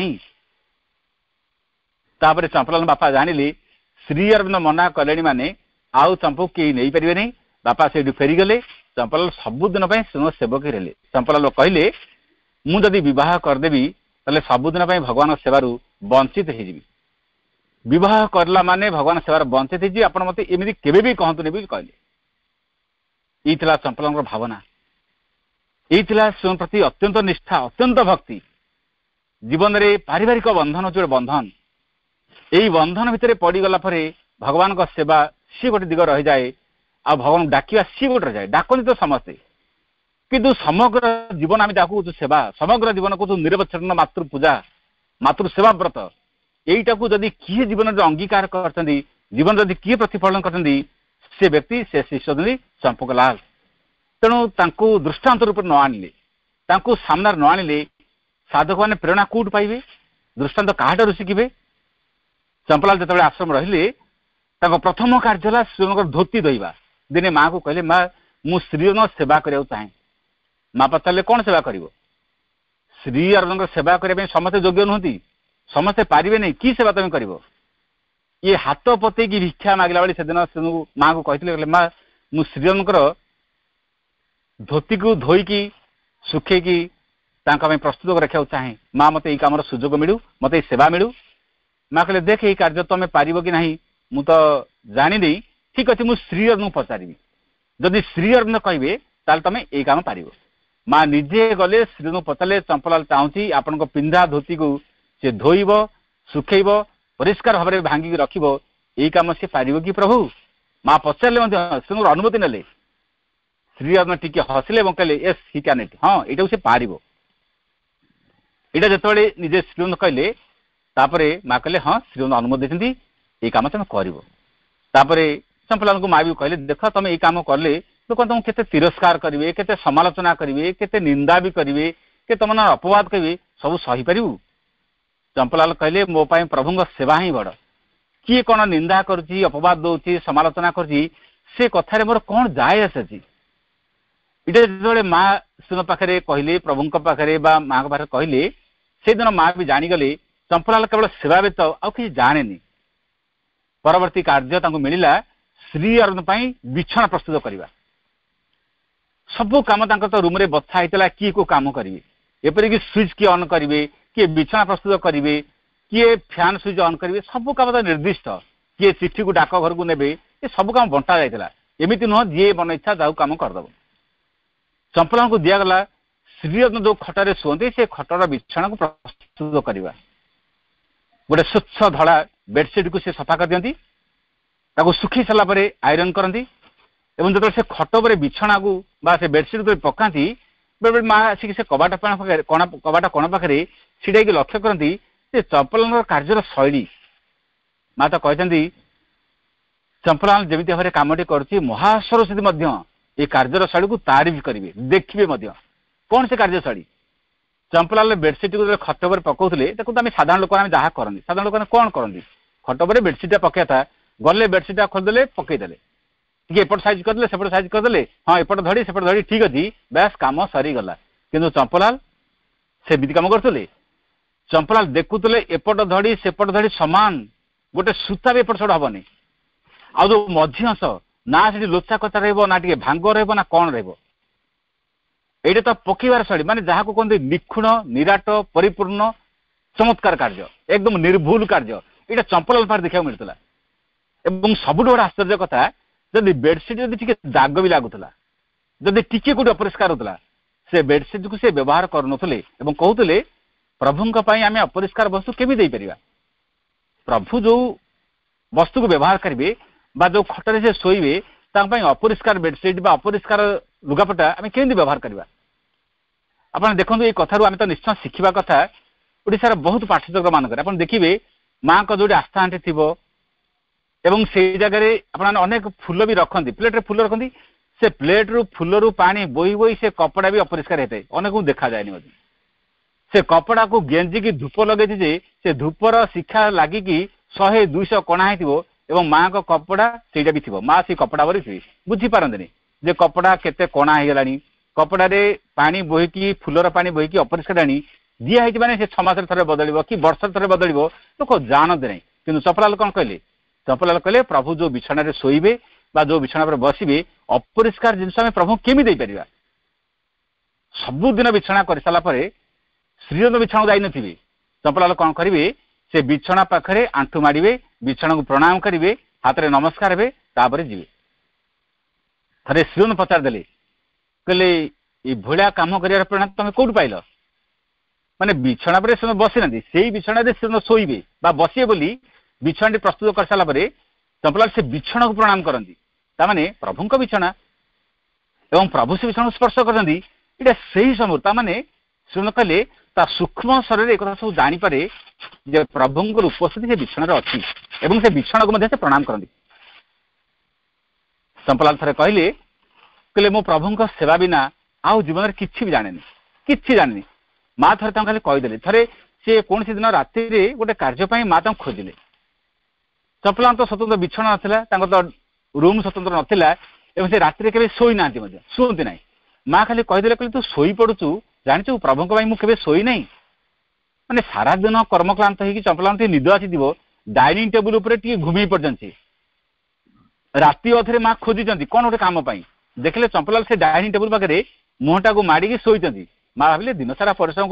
तापर चंपलाल बापा जानिले श्री अरविंद मना कले माने आउ चंपक कई नहीं पारे नहीं बापा से फेरीगले चंपलाल सबुदिन सिंह सेवक रहे चंपलाल कहले मुझे बह करदेवी ताले सबुदिन भगवान सेवार वंचित हो बह करला माने भगवान सेवार वंचित हो आप मत एमती केवे भी कहतुनि बोली कहले ये चंपलाल भावना ये स्वयं प्रति अत्यंत निष्ठा अत्यंत भक्ति जीवन में पारिवारिक बंधन जो बंधन यही बंधन भितर पड़गला भगवान का सेवा सी गोटे दिग रही जाए आ भगवान डाकिया सी गोटे रही जाए डाकती तो समस्ते किंतु समग्र जीवन आम जहाँ कौन सेवा समग्र जीवन कौन निरवच्छिन्न मातृ पूजा मातृ सेवा व्रत यहीटा को जदि किए जीवन में अंगीकार कर जीवन जदि किए प्रतिफलन करते से व्यक्ति से शिष्य चंपकलाल तेणु दृष्टांत रूप न आनिले सामने न आनिले साधक मैंने प्रेरणा कौट पाइबे दृष्टांत काहाठाରୁ शिखिबे चंपलाल जो आश्रम रहिले प्रथम कार्य श्रीजन धोती धोइबा दिने माँ को कहले माँ मु श्रीजन सेवा करने चाहे माँ पचारे कौन सेवा कर श्री अरविंद सेवा करने समस्ते योग्य नुहति समस्ते पारे नहीं कि सेवा तुम कर ये हाथ पते की भिक्षा मागला बेले से दिन माँ को कहते माँ मु श्रीजनकर धोती को धोईकी सुखेकी प्रस्तुत रखा चाहे माँ मत ये कम सुजोग मिलू मत सेवा मिलू माँ कहले देख ये कार्य तुम पार कि ना मु तो जानी ठीक अच्छे मुझे श्री अरविंद पचारि जदि श्री अरविंद कहे ताल तुम ये कम पार माँ निजे गले श्री पचारे चंपलाल चाहूँगी आपण पिंधा धोती को सी धोब सुखेब परिष्कार भाव में भांगिक रखिब यही कम सी पार कि प्रभु माँ पचारे श्री अनुमति नेले श्री अरविंद टी हसिले कहले एस हि कैन इट हाँ यहाँ से पार यहाँ जो निजे श्री कहले माँ कहले हाँ श्री अनुमति देती ये कम तुम कर चंपलाल को माँ भी कहले देख तुम ये कम कले लोक तुम केते तिरस्कार करेंगे केते समालोचना करेंगे केते निंदा भी करेंगे के तुम अपवाद कहे सब सही पारू चंपलाल कहले मो पाई प्रभु सेवा ही बड़ किए कौन निंदा करुच्ची अपवाद दौर समालोचना करुच्ची से कथार मोर कौन जाए आसी इटा जो माँ श्रीन पाखे कहले प्रभु पाखे माँ पाखे कहले से दिन माँ भी जानीगले चंपलाल केवल सेवा व्यत आ कि जाने परवर्ती कार्य मिलला श्री अरविंद बिछना प्रस्तुत करवा सबू कम तो रूम रे बथा होता किए को कम करेंगे एपरिक स्विच किए अन करेंगे किए बिछना प्रस्तुत करेंगे किए फैन स्विच अन करेंगे सबू कम तो निर्दिष्ट किए चिठी को डाक घर को नेबे ये सब कम बंटा जाता एमती नुह जी मन इच्छा जाऊ कम करदब चंपलाल को दिगला श्री अरविंद जो खटारे शुंते से खटर बिछना को प्रस्तुत करवा गोटे स्वच्छ धड़ा बेडसीट को से सफा कर दियंती ताको सुखी सारा पर आयरन करती एवं जो से खट पर बिछना को बा से बेडसीट पकाती बेले बेले माँ आसिक से कबाट कबाट कण पाखे छिड़ाई लक्ष्य करती चंपलाल कार्यर शैली माँ तो कहते चंपलाल जमी भाव में कमटी कर महासरस्वती ये कार्यर शैली को तारीफ करेंगे देखिए कौन से कार्यशैली चंपलाल बेडसीट को खट पर पकाउले आम साधारण लोक जहाँ करती साधारण लोक कौन करती खट पर बेडसीटा पकड़ा था गले बेडसीटा खोलदे पकईदे टी एपट साइज करदे सेपट साइज करदे हाँ एपट धड़ी सेपट धड़ी ठीक अच्छी बेस कम सरीगला किंतु चंपलाल से कम करते चंपलाल देखुले एपट धड़ी सेपट धड़ी सामान गोटे सूता भी एपट सेपट हेनी आ जो मझी अंश ना से लोचा कचा रहा भांग रहा कौन रहा ये तो पकईबार शैली माने जहाँ को कहते निखुण निराट परिपूर्ण चमत्कार कार्य एकदम निर्भुल कार्य ये चंपलाल पाखे देखा मिलता एवं सबुठ बड़ा आश्चर्य कथा जदि बेडसीट जब दाग भी लगुला जदि टिके कोटी अपरिष्कार होता से बेडसीट को से व्यवहार करुले कहते प्रभु आम अपरिष्कार वस्तु केमी दे पार प्रभु जो वस्तु को व्यवहार करेंगे जो खटरे से शोबे अपरिष्कार बेडसीट बा अपरिष्कार लुगापटा आम केमी व्यवहार करवा आप देखो ये कथारू आम तो निश्चय शिखा कथा ओडिशार बहुत पाठ्यचक्र मानक आप देखिए माँ का जो आस्था आंटी थी एवं से जगह आप अनेक फूल भी रखती प्लेट रे फूल रखती से प्लेट रु फूल रु पानी बोही बोही से कपड़ा भी अपरिष्कार होता है अनेक देखा जाए से कपड़ा को गेंजी की धूप लगे जे से धूपर शिखा लगिकी शहे दुईश कणा हो माँ का कपड़ा से भी थी माँ से कपड़ा बरी बुझी पारती जे कपड़ा केते कणा हो कपड़ा रे पानी बोहीकी फूलर पानी बोहीकी अपरिष्कार आनी दिखाई मैंने से छमास थे बदल कि वर्ष थे बदल लोक जानते नहीं कि चंपलाल कौन कहले चंपलाल कहले प्रभु जो बिछाण शोबे जो बिछाण पर बसबे अपरिष्कार जिनस आम प्रभु केमी दे पार सबुदिन बिछाणा कर सारापर श्रीअरविंद बिछाणा जाई नथिबे चंपलाल कौन करेंगे से बिछाणा पाखे आंठू माड़े बिछाणा को प्रणाम करेंगे हाथ में नमस्कार हे तापर जी थे श्रीअरविंद पचारदे कहले ये भाया कम कर प्रेरणा तुम कौट पाइल माने बिछाणा पर से बसी ना से बिछाणा से शोबे बसिए बोली बिछाणी प्रस्तुत कर सारा चंपलाल से बिछाणा को प्रणाम करती ताने प्रभु बिछाणा एवं प्रभु से बिछाणा स्पर्श करती ये से समय ताने शुण कहले सूक्ष्म शरीर एक सब जानीपे प्रभु उपस्थिति से बिछाण अच्छी से बिछाण को से प्रणाम करती चंपलाल थे कहले कहले मो प्रभु सेवा बिना आउ जीवन में किसी भी जाने कि जाने माँ थे खाली कहीदेले थे सी कौन दिन राति गोटे कार्यपाई माँ खोजिले चपला तो स्वतंत्र बिछण नाला तो रूम स्वतंत्र नाला से राति के शोई ना शुंती ना माँ खाली कहीदेले कहले तू शोई पड़ुचु जाचु प्रभु मुझे शोई ना माने सारा दिन कर्मक्लांत हो चपला निद आसी डाइनिंग टेबुल उपर घूमी पड़ते राति अधे माँ खोजी कौन गोटे कम देखले चंपलाल से डाइनिंग टेबुल पाखे मुहटा को माड़ी शोई माँ भाविले दिन सारा परिश्रम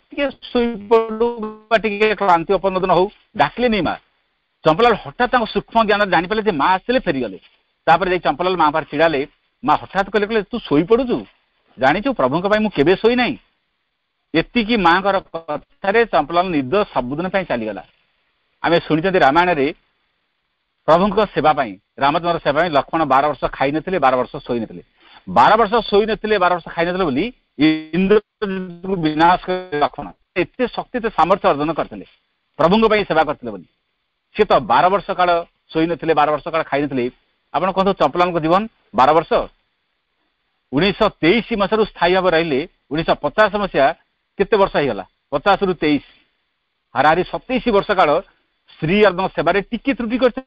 कर क्लांति अपनोदन हो डाकिले नहीं माँ चंपलाल हठात सूक्ष्म ज्ञान जानीपारे माँ आसले फेरीगले तापर चंपलाल माँ पार छिड़ाले माँ हठात कहले कहले तू शोई पड़ुचु जाचु प्रभु मुझे शोई ना एति माँ कथार चंपलाल निद सबुदिन चलीगला आम शुणी रामायण रे प्रभु सेवाई रामचंद्र सेवा लक्ष्मण बार वर्ष खाई नथिले बार वर्ष शोई नथिले बार वर्ष शोई नथिले बार वर्ष खाई नथिले बोली इंद्र विनाश लक्ष्मण एते शक्ति तो सामर्थ्य अर्जन करते प्रभु सेवा करते बोली सी तो बार वर्ष काल शोई नथिले बार वर्ष काल खाई नथिले आपण कहतु चंपलाल जीवन बार वर्ष उन्नीस तेईस मसीह स्थायी भाव रहिले उन्नीस पचास मसीहा केते वर्ष होगा पचास रु तेईस हाराहारी सतैश वर्ष काल श्री अर्दन सेवारे टिके त्रुटि कर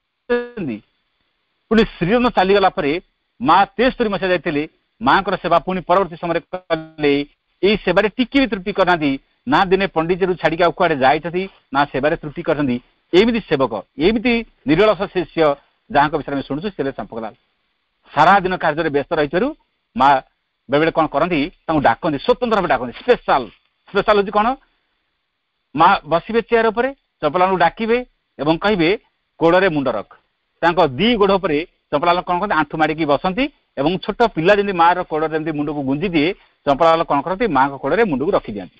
पुणी श्रीरंग चलीगला माँ तेस्तरी मसीहा जाते माँ को सेवा पुणी परवर्ती समय कले सेवारे टिके भी त्रुटि करना ना दिने पंडित छाड़ी कुआड़े जाती ना सेवारे त्रुटि करमती सेवक एमती निरलस शिष्य जहाँ विषय में शुणुचु से चंपकलाल सारा दिन कार्य व्यस्त रही माँ बेबे कौन करती डाकती स्वतंत्र भाव डाकती स्पेशल स्पेशल हूँ कौन माँ बसवे चेयर उपर चंपलाल डाकिबे एवं कहे कोड़े मुंड रख दी गोड़ पर चंपलाल कौन करते आंठू माड़ी बसती और छोट पिला जमी माँ कोड़े मुंड को गुंजी दिए चंपलाल कौन करती माँ को कोड़े मुंड को रखी दिखाती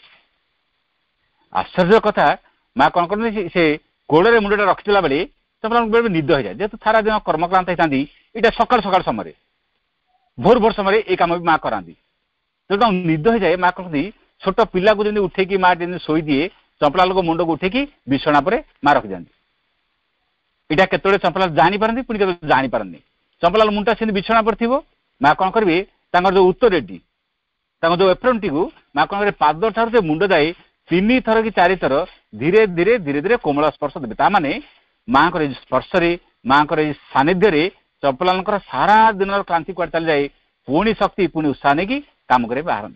आश्चर्य कथा माँ कौन करती से कोड़े मुंडा रखिला बेले चंपलाल बेले निद हो जाए जेहतु सारा दिन कर्मक्लांत होता यहाँ सकाल सकाल समय भोर भोर समय ये कम भी माँ कराती जो निद हो जाए माँ कहती छोट पिला को जमी उठेकी माँ जमी शोई दिए चंपलाल को मुंड को उठेकी बिछना पर माँ रखी जाती इटा केतोड़े चंपलाल जानीपारती पुणी के जानीपारती चंपलाल मुंडा से बिछना पर थी माँ कौन करेंगे जो उत्तरेटी जो एप्रोन टी माँ कौन करेंगे पाद ठार मुंड जाए तीन थर कि चार थर धीरे धीरे धीरे धीरे कोमल स्पर्श देते ताने माँ को स्पर्श माँ को सानिध्य चंपलाल सारा दिन क्लांति कुआड़ चली जाए पुणी शक्ति पुणी उत्साह नहीं कम कर बाहर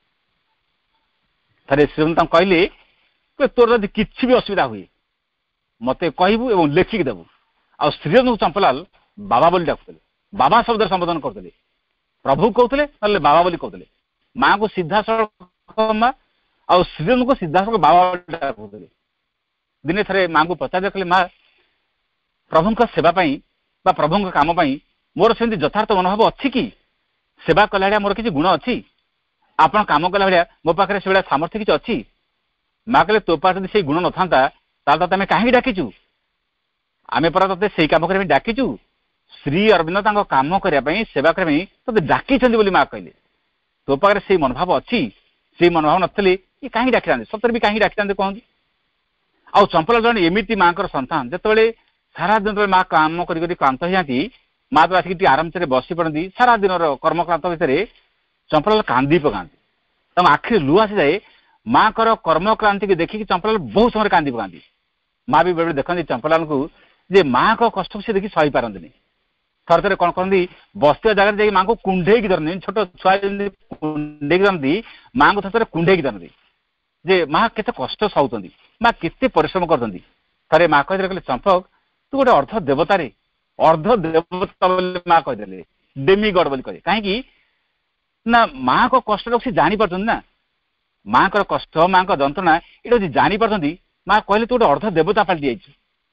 थे श्रीमंत कहले तोर जब किसी भी असुविधा हुए मत कहबू लेखिक देवु आ श्रीरंग चंपलाल बाबा बोली डाकुले बाबा शब्द संबोधन करते प्रभु कहते ना बाबा बोली कहते माँ को सीधा सड़क माँ आ श्रीरंग को सीधा सड़क बाबा डाकुले दिने थे माँ को पचार कहले माँ प्रभु सेवाई प्रभु कम मोर से यथार्थ मनोभाव अच्छी कि सेवा कला मोर किसी गुण अच्छी आप कम कला भाया मो पाखे से सामर्थ्य किसी अच्छी माँ कहले तो पास से गुण न था तेमें कहीं डाकिचु आम पर ते से कम करने डाकिचु श्री अरविंद कम करने सेवा करने ते डाकी माँ कहले तो पाखे से मनोभाव अच्छी से मनोभाव नथिले ये कहीं डाकी था सतर भी कहीं डाकी था कहते आउ चंपलाल जन एमती माँ सन्तान जो सारा दिन माँ कम कर क्लांत हो जाती माँ तो आसिक आराम से बसी पड़ती सारा दिन कर्मक्लांत भितर चंपलाल कांदी पकाती तम आखिरी लुह आसी जाए माँ कर कर्मक्रांति की देखिए चंपलाल बहुत समय कांदी पकाती माँ भी बेबे देखती चंपलाल को जे माँ को कष्ट से देखी सही पारती थर थे कौन करती बसते जगह जाए माँ को कुंडे धरती छोट छुआ कुंडे धरती माँ को थे कुंडे धरती जे माँ के कष्ट सहती माँ के परिश्रम करती थे माँ कही कहले चंपक तू गोटे अर्ध देवता रे अर्ध देवता माँ कहीदे डेमी गड बोली कहे कहीं ना माँ को कष्ट सी जानी पार्थ ना माँ को कष्ट माँ को जंत्रणा ये जानी पार्थ माँ कहले तू गोटे अर्ध देवता पलटि जाइछु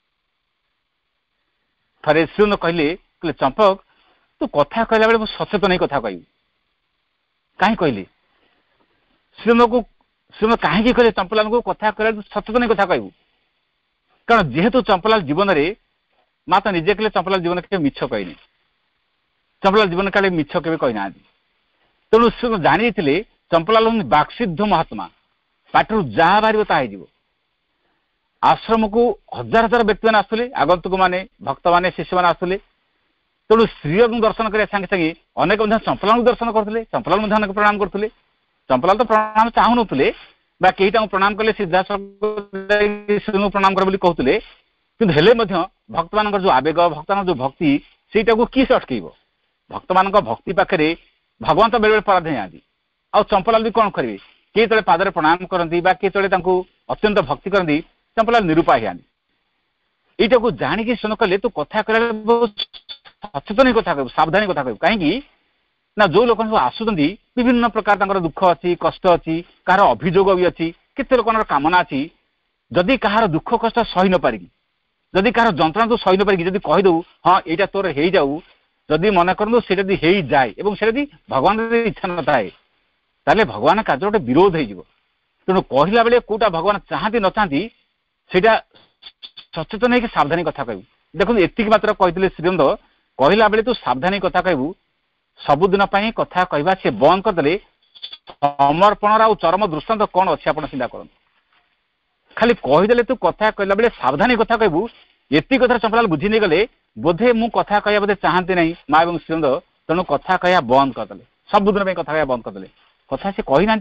थे श्रीरंग कहले कहले चंपक तू कथा कहला बेले सचेतन कथा कहू कहीं कहले श्रीरंग को श्रीरंग कहीं कहले चंपलाल को कथा कहला सचेतन कथा कहू कारण जेहेतु चंपलाल जीवन में माँ तो निजे कहले चंपलाल जीवन के मिछ कहनी चंपलाल जीवन काले मिछ के कहना तेणु से जानी चंपलाल हूँ बाक्सिद्ध महात्मा पाटर जहाँ बाहर ताज आश्रम को हजार हजार व्यक्ति मैंने आसुले आगंतुक मैंने भक्त मैंने शिष्य मैंने आसुले तेणु श्रीरंग दर्शन करने सांगे सांगे अनेक चंपलाल दर्शन करते चंपलाल अनेक प्रणाम करते चंपलाल तो प्रणाम चाहू नुले बा कई प्रणाम कले सीधा प्रणाम कर कहते कि हेले भक्त मान जो आवेग भक्त मान जो भक्ति सेटा को किस अटकब भक्त मान भक्ति पाखे भगवान तो बेले बेले पराधीन जाती आ चंपलाल भी कौन करेंगे किए तले पादरे प्रणाम करती किए तले अत्यंत भक्ति करती चंपलाल निरुपाय जानी यटा को जाणी सुन कले तू कथा कह सचेतन कथा कह सावधानी कथा कह कहीं ना जो लोक सब आसुच्च विभिन्न प्रकार दुख अच्छी कष्ट अच्छी कहार अभियोग भी अच्छी केते लोक कामना अच्छी जदि कहार दुख कष्ट सही न पारि जदि कहार जंत्रणा तो सही न पारि जदि कहीदू हाँ यहाँ तोर हो जाऊ जदि मन करूँ से हो जाए से भगवान इच्छा न थाए ताले भगवान कार्य गोटे विरोध हो तेणु कहला बेले कौटा भगवान चाहती न चाहती से सचेतन है सावधानी कथा कहू देखो एति मात्र कहते श्रीरंद कहला बेले तू सावधानी कथा कहू सबुदिन कथा कहवा सी बंद करदे समर्पण आ चरम दृष्टांत कौन अच्छे आप चिंता कर खाली कहीदे तू कथा कहला बेले सावधानी कथा कहू एति कथा चंपलाल बुझी नहीं गले बोधे मु कथा कहया बोधे चाहती नहीं माँ और श्रीरंद तेणु कथा कहया बंद करदे सबुदिन कथा कहया बंद करदे कथा से कही ना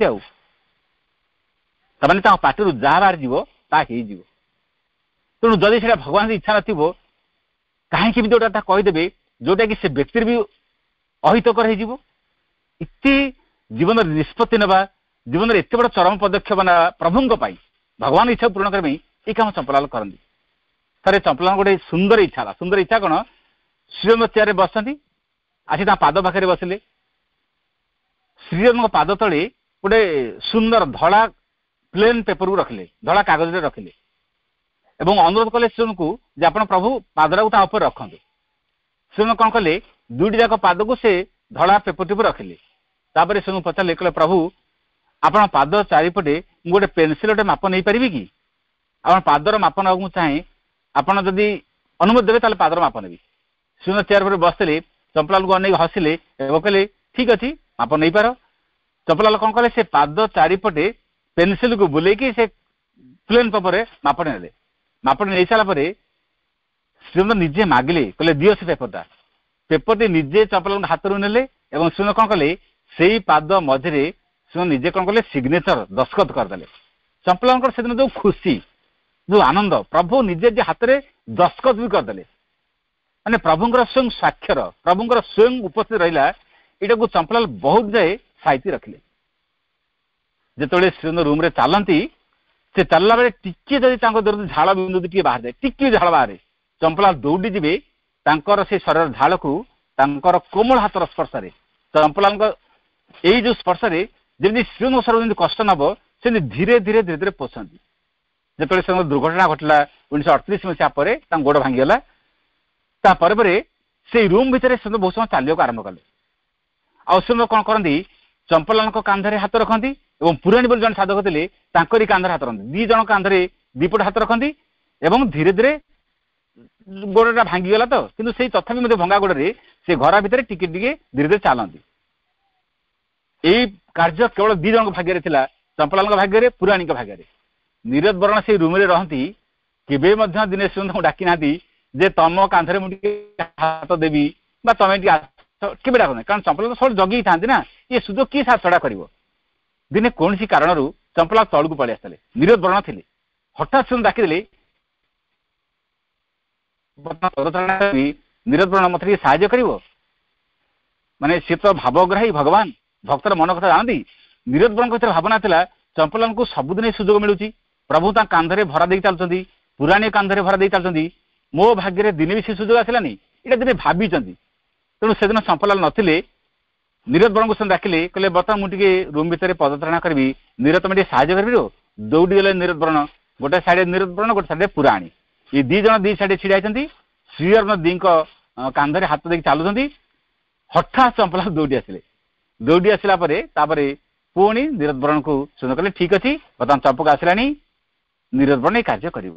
आने पार्टी जहाँ बाहर जीव ता तेणु जदि से भगवान की इच्छा नथिबो कहीं जोटा कहीदेवे जोटा कि से व्यक्ति भी अहितकर इति जीवन निष्पत्ति नवा जीवन एत बड़ चरम पदक्षेप ना प्रभु भगवान इच्छा पूर्ण करने ये कम चंपलाल करती थे चंपलाल गोटे सुंदर इच्छा सुंदर इच्छा कौन श्रीरंग चेयर बसती आसी पाद पाखे बसिले श्रीरंग पाद तले गोटे सुंदर धड़ा प्लेन पेपर को रखिले धड़ा कागज रखिले एवं अनुरोध कले श्रीरंग को जे आपण प्रभु पादरा को रखते श्रीरंग कौन कले दुईटी जाक पाद को से धड़ा पेपर टी रखिले तापर श्रीरंग पचारे कहे प्रभु आपण पाद चारिपटे गोटे पेनसिल गोटे माप नहीं पारि कि आप पादर माप ना चाहे आपड़ जदि अनुमति देवे ताले पादर माप नेबी श्रीरंग चेयर पर बसते चंपलाल को अनेक हसिले कहले ठीक अच्छे माप नहीं पार चंपलाल कौन कले से पाद चारिपटे पेनसिल को बुलेकी से प्लेन पेपर माप ने माप नहीं सारापर श्रीरंग निजे मागिले कहले दियो से पेपरटा पेपरटी निजे चंपलाल हाथ रू नेले श्रीरंग कौन कले से पाद मझे श्रीरंग निजे कौन कले सिग्नेचर दस्खत करदे चंपलाल से दिन जो खुशी जो आनंद प्रभु निजे हाथ में दस्खत भी करदे माने प्रभुंर स्वयं स्वाक्षर प्रभुंर स्वयं उपस्थित रहा यहाँ को चंपलाल बहुत जाए साइती रखिले जिते श्रीरंग रूम रे चलती से चलला बेले टिके जदि दूर झाड़ बिंदु टी बाहर जाए टिके झाड़ बाहर चंपलाल दौड़ी जी से शरीर झाड़ को कोमल हाथर स्पर्श चंपलाल यही जो स्पर्श जमी श्रीरंग शरीर कष्ट नब से धीरे धीरे धीरे धीरे पोषती जो से दुर्घटना घटला उन्नीस अड़तीस मसीहा पर गोड़ भांगीगला तापर से रूम भितर से बहुत समय चलने आरंभ कले आश्रम कौन करती चंपलाल कांधे हाथ रखती और पुराणी बोली जन साधक थे कांधे हाथ रखती दी जन कांधे दीपट हाथ रखती धीरे धीरे गोड़ा भांगीगला तो किंतु से तथापि भंगा गोड़े से घर भितर टिके टिके धीरे धीरे चलती यही कार्य केवल दी जन भाग्य था चंपलाल भाग्य पुराणी भाग्य नीरज बरण से रूम रहती केवे दिने श्रीरंग डाकी ना जे तम कांधे मुझे हाथ देवी तुम के डाक कारण चंपलाल सब जगी था ना ये सुजोग किए साथ छड़ा कर दिने कौन सी कारण चंपलाल तल को पलि आसते नीरज बरण थे हठात श्रीरंग डाकिदे नीरज बरण मत साहय कर माने सी तो भावग्राही भगवान भक्तर मन कथा जानती नीरज बरण को भावना था चंपलाल को सबुदिन सुजोग मिलूँ प्रभु ता कांधे भरा दे चलती पुराणी कांधे भरा दे चलती मो भाग्य दिने भी से सुजोग आसलानी ये दिने भावी तेणु से दिन चंपलाल नथिले नीरज बरण को डाकिले कहले बर्तमान मुझे रूम भितर पदचारणा करी नीरज तुम साहय कर दौड़ी गले नीरज बरण गोटे साइड नीरज बरण गोटे साइड पुराणी ये दी जन दी साइड छिड़ा श्रीरंग दी कांधे हाथ देख चलुंट हठात चंपलाल दौड़ी आसिले दौड़ी आसला पुणी नीरज बरण को सुन कले ठीक अच्छे बर्तमान चंपक आसला नीरज बरण कार्य कर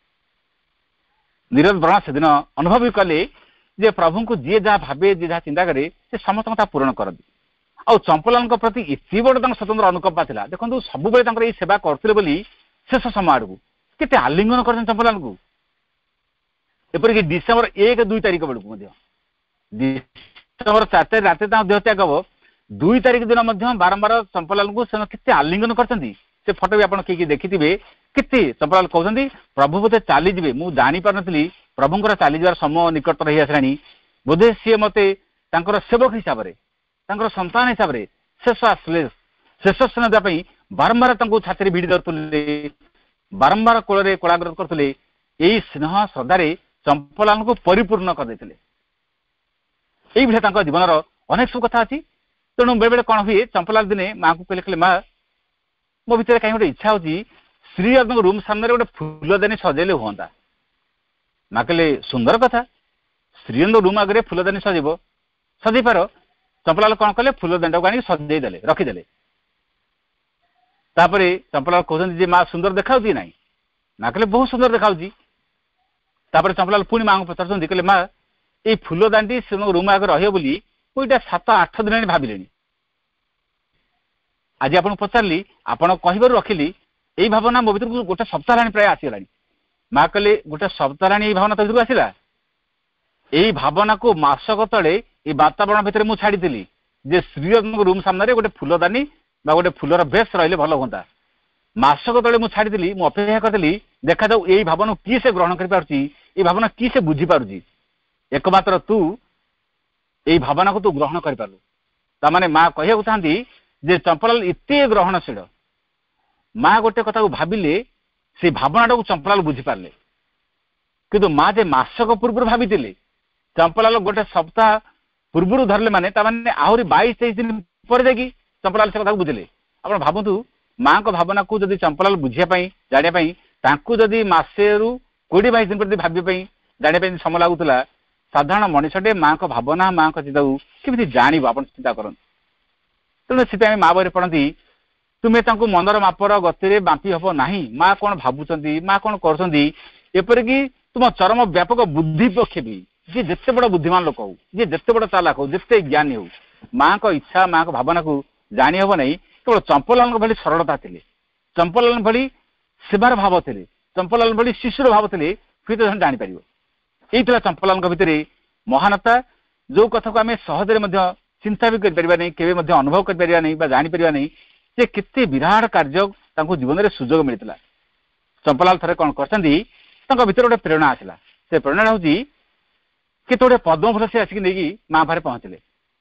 नीरज बरण से दिन अनुभव भी कले जे प्रभु को जी जहाँ भावे जी जहाँ चिंता करे से समस्त पूरण करती आ चंपलाल प्रति एत बड़ स्वतंत्र अनुकंपा था देखो सब ये सेवा करते शेष समय आड़ को केते आलिंगन कर चंपलाल को एपरिक डिसेम्बर एक दुई तारिख बेलू डिसेम्बर चार तारिख रात देह त्याग हम दुई तारिख दिन बारंबार चंपलाल को से आलिंगन करते से फोटो भी आपण किए देखिथिबे केते चंपलाल कहउछंती प्रभु बोधे चाली जिवे मु जानि पारनतली प्रभुंकर चाली जवार समय निकट रही आसलानी बोधे सी मते तांकर सेवक हिसाब रे तांकर संतान हिसाब रे शेष आसले शेष स्नान देवा पई बारंबार तांको छाती भिड़ी धरतुले बारंबार कोଳରେ कोलाग्रत करतुले एई स्नेह श्रद्धारे चंपलाल को परिपूर्ण कर देथिले एई भले तांको जीवन रो अनेक सब कथा अछि तेणु बेले बेले कौन हुए चंपलाल दिने माँ को कहले कहले माँ मो भितर कहीं गोटे इच्छा होची श्री अरविंद रूम सामने गोटे फूलदानी सजेले हुआ माँ कहले सुंदर कथा श्री अरविंद रूम आगे फूलदानी सजेब सजई पार चंपलाल कौन कले फूलदानी को आनी सजेदेले रखीदेले तापर चंपलाल कहते माँ सुंदर देखा ना माँ कहले बहुत सुंदर देखा तापर चंपलाल पुणी माँ को पचार कहले माँ ये फूलदानी रूम आगे रही मुझे सात आठ दिन भाविले आज आपन पचारि आपड़ कह रखिली यही भावना मो भर गोटे सप्ताह प्राय आसीगला माँ कहले गोटे सप्ताह यही भावना तो भर आसला यही भावना को मासक तले ये वातावरण भितर मुझे छाड़ी जे श्री रूम सामने गोटे फूलदानी गोटे फूलर बेस रही भल हाँ मासक तले मुझे छाड़ी मुझे अपेक्षा करी देखा जाऊ यही भावना किए से ग्रहण कर भावना किए से बुझीपार एकमात्र तू यही भावना को तू ग्रहण कर पारू तामाने माँ कह चाहती जे चंपलाल इते ग्रहणशील माँ गोटे कथा को भाविले से भावनाटा को चंपलाल बुझी पारे किंतु माँ जे मासक पूर्व भावी चंपलाल गोटे सप्ताह पूर्व धरले माने तामाने आहरी बाईस तेईस दिन पर जाकि चंपलाल से कथा बुझिले आप भावतु माँ को भावना को जदि चंपलाल बुझापी जानापी जदि मसे रु कोड़े बाईस दिन पर भाव्य जानापी समय लगुला साधारण मनुष्यटे माँ को भावना माँ को चिंता को केमी जान आप चिंता कर तेणु से माँ बहरे पढ़ती तुम्हें मनर मापर गति बांपी हम ना माँ कौन भावुं माँ कौन करपरिक तुम चरम व्यापक बुद्धि पक्ष भी जी जिते बड़ बुद्धिमान लोक हो जी जिते बड़ चालाक हो जिते ज्ञानी हो माँ को इच्छा माँ को भावना को जानी हम नहीं केवल चंपलाल भली सरलता थे चंपलाल भली सेवार भाव थे चंपलाल भली शिशुर भाव थे फिर तो जापर यही चंपलाल भितर महानता जो कथा को आम सहजरे चिंता भी कर अनुभव कर जापर नहीं जे केते विराट कार्य जीवन में सुजोग मिलता चंपलाल थे कौन कर भीतर गोटे प्रेरणा आसला से प्रेरणा हूँ केते गोटे पद्मफूल से आसिक नहीं माँ पाखे पहुँचले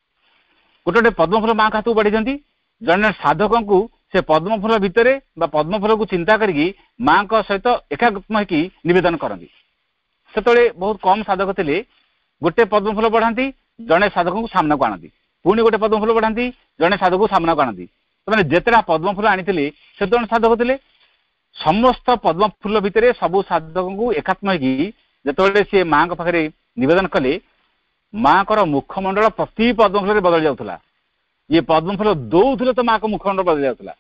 गोटे गोटे पद्मफूल माँ हाथ को बढ़ी जड़े साधक को से पद्मफूल भितर पद्मफूल को चिंता करी माँ सहित एकात्म होकर नवेदन करती से बहुत कम साधक थे गोटे पद्मफूल बढ़ाती जड़े साधक को सामना को आनती पुणी गोटे पद्मफूल बढ़ाती जड़े साधक को सामना को आनती तो जिते पद्मफूल आनी से जन साधक थे समस्त पद्मफूल भितर सबू साधक को एकात्म होते सी माँ पाखे नवेदन कले माँ को मुखमंडल प्रति पद्मफूल बदल जाऊला ये पद्मफूल दौले तो माँ को मुखमंडल बदल जाऊला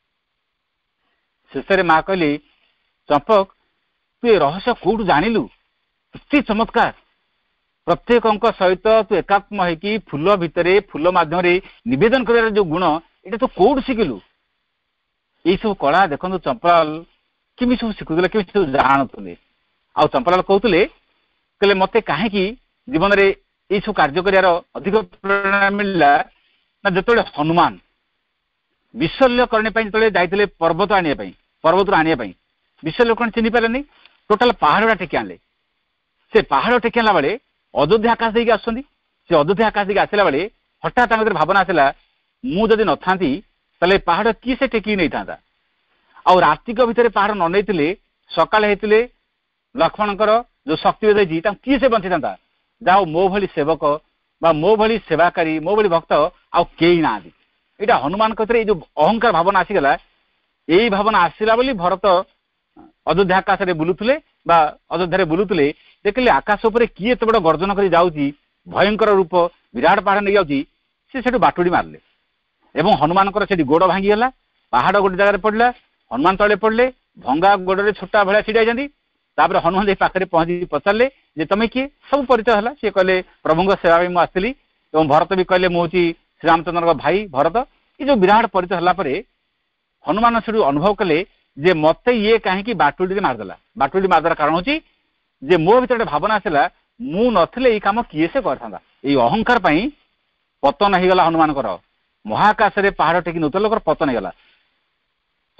शेष माँ कहली चंपक तू ये रहस्य कौटू जानिलु इतनी चमत्कार प्रत्येक सहित तू एकात्म होगी फूल भितर फूल मध्यम नवेदन कर जो गुण ये तो कौट शिखिलु यही सब कला देखो चंपलाल किमी सब शिखुले कि सब जानते आ चंपलाल कहते कहले मत कहीं जीवन में ये सब कार्य कर अधिक प्रेरणा मिलला ना जो हनुमान विशल्य करने जो जाते पर्वत आने पर्वत आने विशल्य कौन चिन्ह पारे टोटाल पहाड़ा टेकी आने से पहाड़ टेकी आना बेले अयोध्या आकाश देकी आसुँच से अयोध्या आकाश देकी आसला बेले हठात भावना आसला मुझे न था पहाड़ किए से टेकी नहीं था आ रातिक भितर पहाड़ न नहीं सकाल होते लक्ष्मण जो शक्ति देती किए से बंची था जाओ मो भली सेवक बा मो भली सेवाकारी मो भली भक्त आउ कई ना यहाँ हनुमान जो अहंकार भावना आसीगला यही भावना आसला बोली भरत अयोध्या आकाश में बुलुले अयोध्या बुलुले देखिले आकाश उपर किए एत बड़ गर्जन कर जाऊँगी भयंकर रूप विराट पहाड़ नहीं जाऊँगी से बाटुड़ी मारे एवं हनुमान से गोड़ भांगीगला पहाड़ गोटे जगह पड़ा हनुमान तले पड़े भंगा गोड़े छोटा भाया छिड़ा जाती हनुमान जी पाखे पहुंची पचारे जे तुम किए सब परिचय है सी कहले प्रभु सेवा में मुझे आसली भरत भी कहले मुझे श्रीरामचंद्र भाई भरत ये जो विराट परिचय है हनुमान से अनुभव कले जे मत ये कहीं बाटुड़ी मारदेला बाटुड़ी मारदार कारण हूँ जे मो भर भावना आसला मु नथिले ये कम किए से करता ये अहंकार पतन होगला हनुमान महाकाश में पहाड़ टेकी नौता लोकर पतन होगला